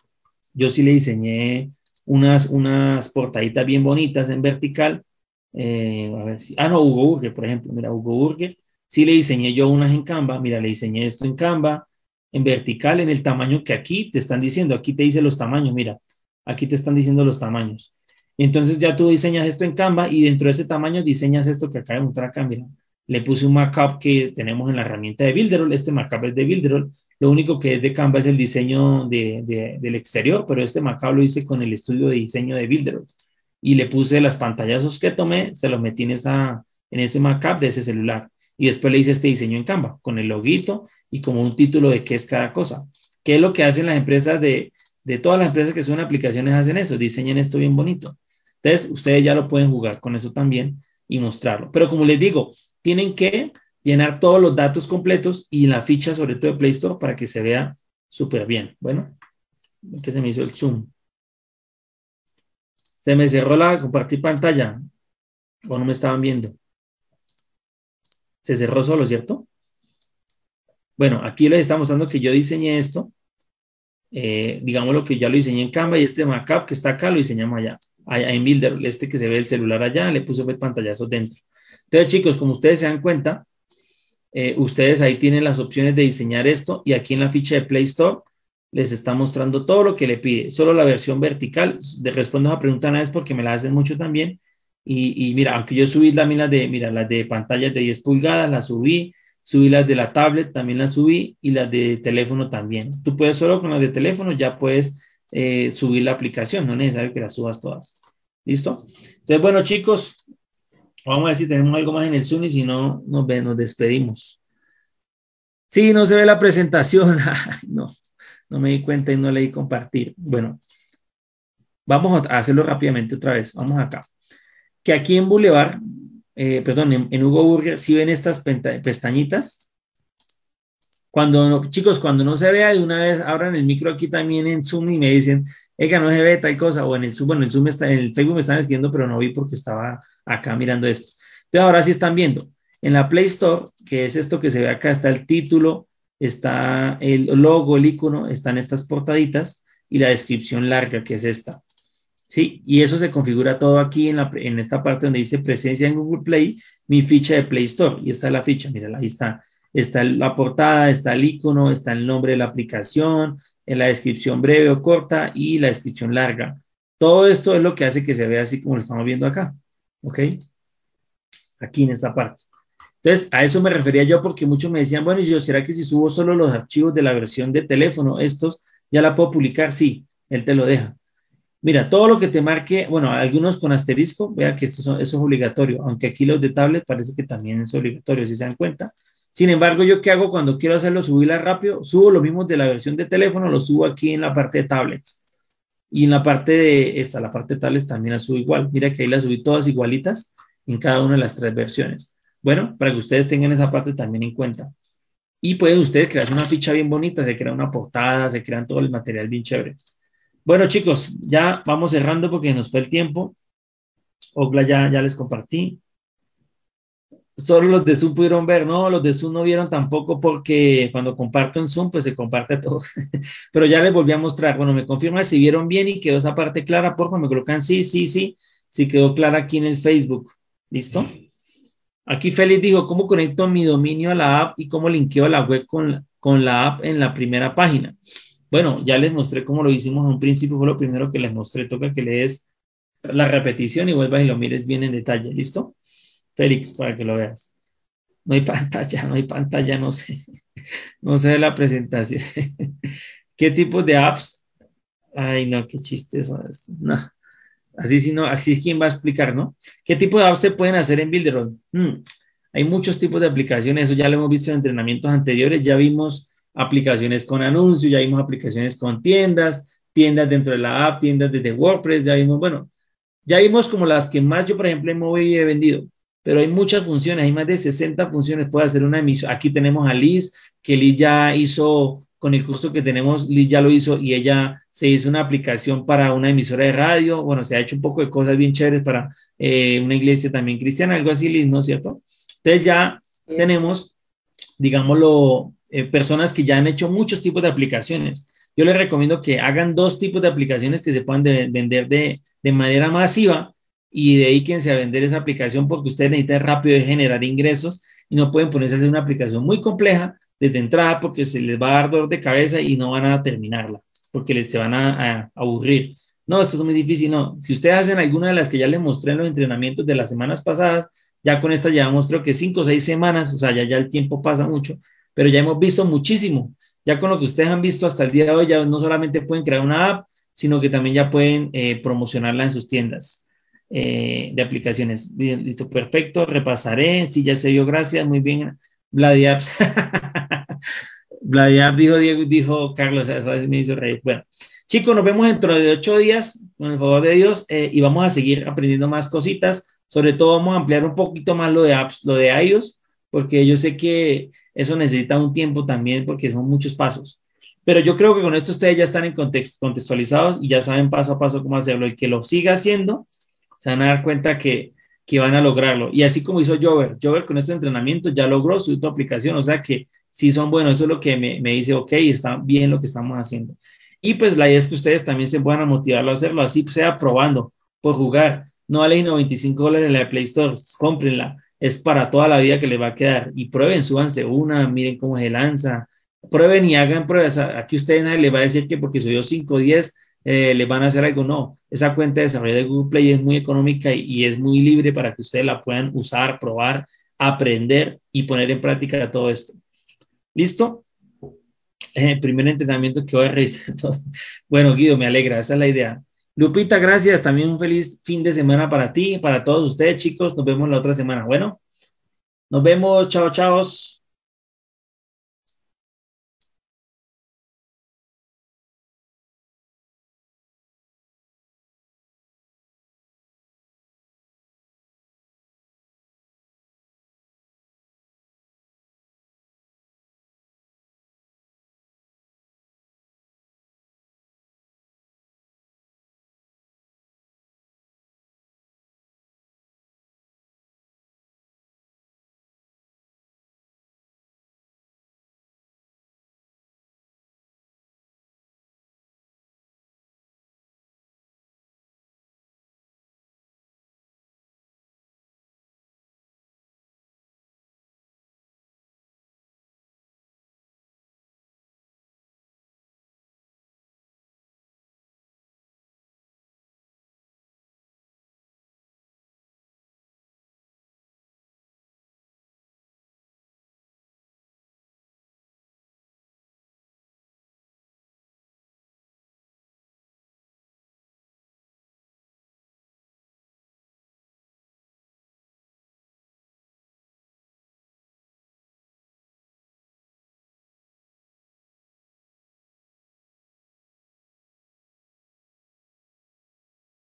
yo sí le diseñé unas, unas portaditas bien bonitas en vertical. Eh, a ver si, ah, no, Hugo Burger, por ejemplo, mira, Hugo Burger. Sí le diseñé yo unas en Canva, mira, le diseñé esto en Canva, en vertical, en el tamaño que aquí te están diciendo, aquí te dice los tamaños, mira, aquí te están diciendo los tamaños. Entonces ya tú diseñas esto en Canva y dentro de ese tamaño diseñas esto que acaba de mostrar acá, mira. Le puse un markup que tenemos en la herramienta de Builderall, este markup es de Builderall, lo único que es de Canva es el diseño de, de, del exterior, pero este markup lo hice con el estudio de diseño de Builderall. Y le puse las pantallazos que tomé, se los metí en, esa, en ese markup de ese celular. Y después le hice este diseño en Canva, con el loguito y como un título de qué es cada cosa. ¿Qué es lo que hacen las empresas de, de todas las empresas que suben aplicaciones hacen eso? Diseñan esto bien bonito. Entonces, ustedes ya lo pueden jugar con eso también y mostrarlo. Pero como les digo, tienen que llenar todos los datos completos y la ficha, sobre todo de Play Store, para que se vea súper bien. Bueno, que se me hizo el zoom. Se me cerró la compartir pantalla. ¿O no me estaban viendo? Se cerró solo, ¿cierto? Bueno, aquí les está mostrando que yo diseñé esto. Eh, digamos lo que ya lo diseñé en Canva y este markup que está acá lo diseñamos allá. Allá en Builder, este que se ve el celular allá, le puse pantallazos dentro. Entonces, chicos, como ustedes se dan cuenta, eh, ustedes ahí tienen las opciones de diseñar esto y aquí en la ficha de Play Store les está mostrando todo lo que le pide. Solo la versión vertical. De respondo a esa pregunta una vez porque me la hacen mucho también. Y, y mira, aunque yo subí las las de, mira, las de pantallas de diez pulgadas, las subí, subí las de la tablet, también las subí, y las de teléfono también. Tú puedes solo con las de teléfono, ya puedes eh, subir la aplicación, no es necesario que las subas todas. ¿Listo? Entonces, bueno, chicos, vamos a ver si tenemos algo más en el Zoom y si no, nos, ve, nos despedimos. Sí, no se ve la presentación. no, no me di cuenta y no le di compartir. Bueno, vamos a hacerlo rápidamente otra vez. Vamos acá. Que aquí en Boulevard, eh, perdón, en, en Hugo Burger, si ven estas pestañitas, cuando no, chicos, cuando no se vea de una vez, abran el micro aquí también en Zoom y me dicen, Ega, no se ve tal cosa, o en el Zoom, bueno, el Zoom está, en el Facebook me están diciendo, pero no vi porque estaba acá mirando esto. Entonces ahora sí están viendo, en la Play Store, que es esto que se ve acá, está el título, está el logo, el icono, están estas portaditas y la descripción larga, que es esta. ¿Sí? Y eso se configura todo aquí en, la, en esta parte donde dice presencia en Google Play, mi ficha de Play Store. Y esta es la ficha, mira, ahí está. Está la portada, está el icono, está el nombre de la aplicación, en la descripción breve o corta y la descripción larga. Todo esto es lo que hace que se vea así como lo estamos viendo acá, ¿ok? Aquí en esta parte. Entonces, a eso me refería yo porque muchos me decían, bueno, y yo, ¿será que si subo solo los archivos de la versión de teléfono, estos, ya la puedo publicar? Sí, él te lo deja. Mira, todo lo que te marque, bueno, algunos con asterisco, vea que esto, son, eso es obligatorio, aunque aquí los de tablet parece que también es obligatorio, si se dan cuenta. Sin embargo, ¿yo qué hago cuando quiero hacerlo, subirla rápido? Subo lo mismo de la versión de teléfono, lo subo aquí en la parte de tablets. Y en la parte de esta, la parte de tablets también la subo igual. Mira que ahí las subí todas igualitas en cada una de las tres versiones. Bueno, para que ustedes tengan esa parte también en cuenta. Y pueden ustedes crear una ficha bien bonita, se crea una portada, se crean todo el material bien chévere. Bueno, chicos, ya vamos cerrando porque nos fue el tiempo. Ogla ya, ya les compartí. Solo los de Zoom pudieron ver, no, los de Zoom no vieron tampoco porque cuando comparto en Zoom, pues se comparte todo. Pero ya les volví a mostrar. Bueno, me confirman si vieron bien y quedó esa parte clara, por favor, me colocan sí, sí, sí, sí quedó clara aquí en el Facebook. ¿Listo? Aquí Félix dijo, ¿cómo conecto mi dominio a la app y cómo linkeo la web con, con la app en la primera página? Bueno, ya les mostré cómo lo hicimos en un principio, fue lo primero que les mostré. Toca que le des la repetición y vuelvas y lo mires bien en detalle. ¿Listo? Félix, para que lo veas. No hay pantalla, no hay pantalla, no sé. No sé de la presentación. ¿Qué tipos de apps? Ay, no, qué chiste eso. No. Así sí, no, así es quien va a explicar, ¿no? ¿Qué tipo de apps se pueden hacer en Builderall? Hmm. Hay muchos tipos de aplicaciones, eso ya lo hemos visto en entrenamientos anteriores, ya vimos aplicaciones con anuncios, ya vimos aplicaciones con tiendas, tiendas dentro de la app, tiendas desde WordPress, ya vimos, bueno, ya vimos como las que más yo, por ejemplo, en móvil he vendido, pero hay muchas funciones, hay más de sesenta funciones, puede hacer una emisión. Aquí tenemos a Liz, que Liz ya hizo, con el curso que tenemos, Liz ya lo hizo y ella se hizo una aplicación para una emisora de radio, bueno, se ha hecho un poco de cosas bien chéveres para eh, una iglesia también cristiana, algo así, Liz, ¿no es cierto? Entonces ya tenemos, digámoslo, eh, personas que ya han hecho muchos tipos de aplicaciones. Yo les recomiendo que hagan dos tipos de aplicaciones que se puedan de, vender de, de manera masiva y dedíquense a vender esa aplicación porque ustedes necesitan rápido de generar ingresos y no pueden ponerse a hacer una aplicación muy compleja desde entrada porque se les va a dar dolor de cabeza y no van a terminarla porque les, se van a, a aburrir. No, esto es muy difícil, no. Si ustedes hacen alguna de las que ya les mostré en los entrenamientos de las semanas pasadas, ya con esta llevamos creo que cinco o seis semanas, o sea, ya, ya el tiempo pasa mucho, pero ya hemos visto muchísimo. Ya con lo que ustedes han visto hasta el día de hoy, ya no solamente pueden crear una app, sino que también ya pueden eh, promocionarla en sus tiendas eh, de aplicaciones. Bien, listo, perfecto, repasaré, sí, ya se vio, gracias, muy bien. Vladiapps. Vladiapps dijo, Diego, dijo Carlos, esa vez me hizo reír. Bueno, chicos, nos vemos dentro de ocho días, con el favor de Dios, eh, y vamos a seguir aprendiendo más cositas. Sobre todo vamos a ampliar un poquito más lo de apps, lo de iOS, porque yo sé que eso necesita un tiempo también, porque son muchos pasos. Pero yo creo que con esto ustedes ya están en context, contextualizados y ya saben paso a paso cómo hacerlo. El que lo siga haciendo, se van a dar cuenta que, que van a lograrlo. Y así como hizo Jover, Jover con estos entrenamientos ya logró su aplicación, o sea que sí son buenos. Eso es lo que me, me dice, ok, está bien lo que estamos haciendo. Y pues la idea es que ustedes también se puedan motivarlo a hacerlo, así sea probando, por jugar. No vale noventa y cinco dólares en la Play Store, cómprenla, es para toda la vida que les va a quedar. Y prueben, súbanse una, miren cómo se lanza, prueben y hagan pruebas. Aquí ustedes nadie les va a decir que porque subió cinco o diez eh, les van a hacer algo, no. Esa cuenta de desarrollo de Google Play es muy económica y, y es muy libre para que ustedes la puedan usar, probar, aprender y poner en práctica todo esto. ¿Listo? El primer entrenamiento que voy a realizar. Bueno, Guido, me alegra, esa es la idea. Lupita, gracias. También un feliz fin de semana para ti, para todos ustedes, chicos. Nos vemos la otra semana. Bueno, nos vemos. Chao, chao.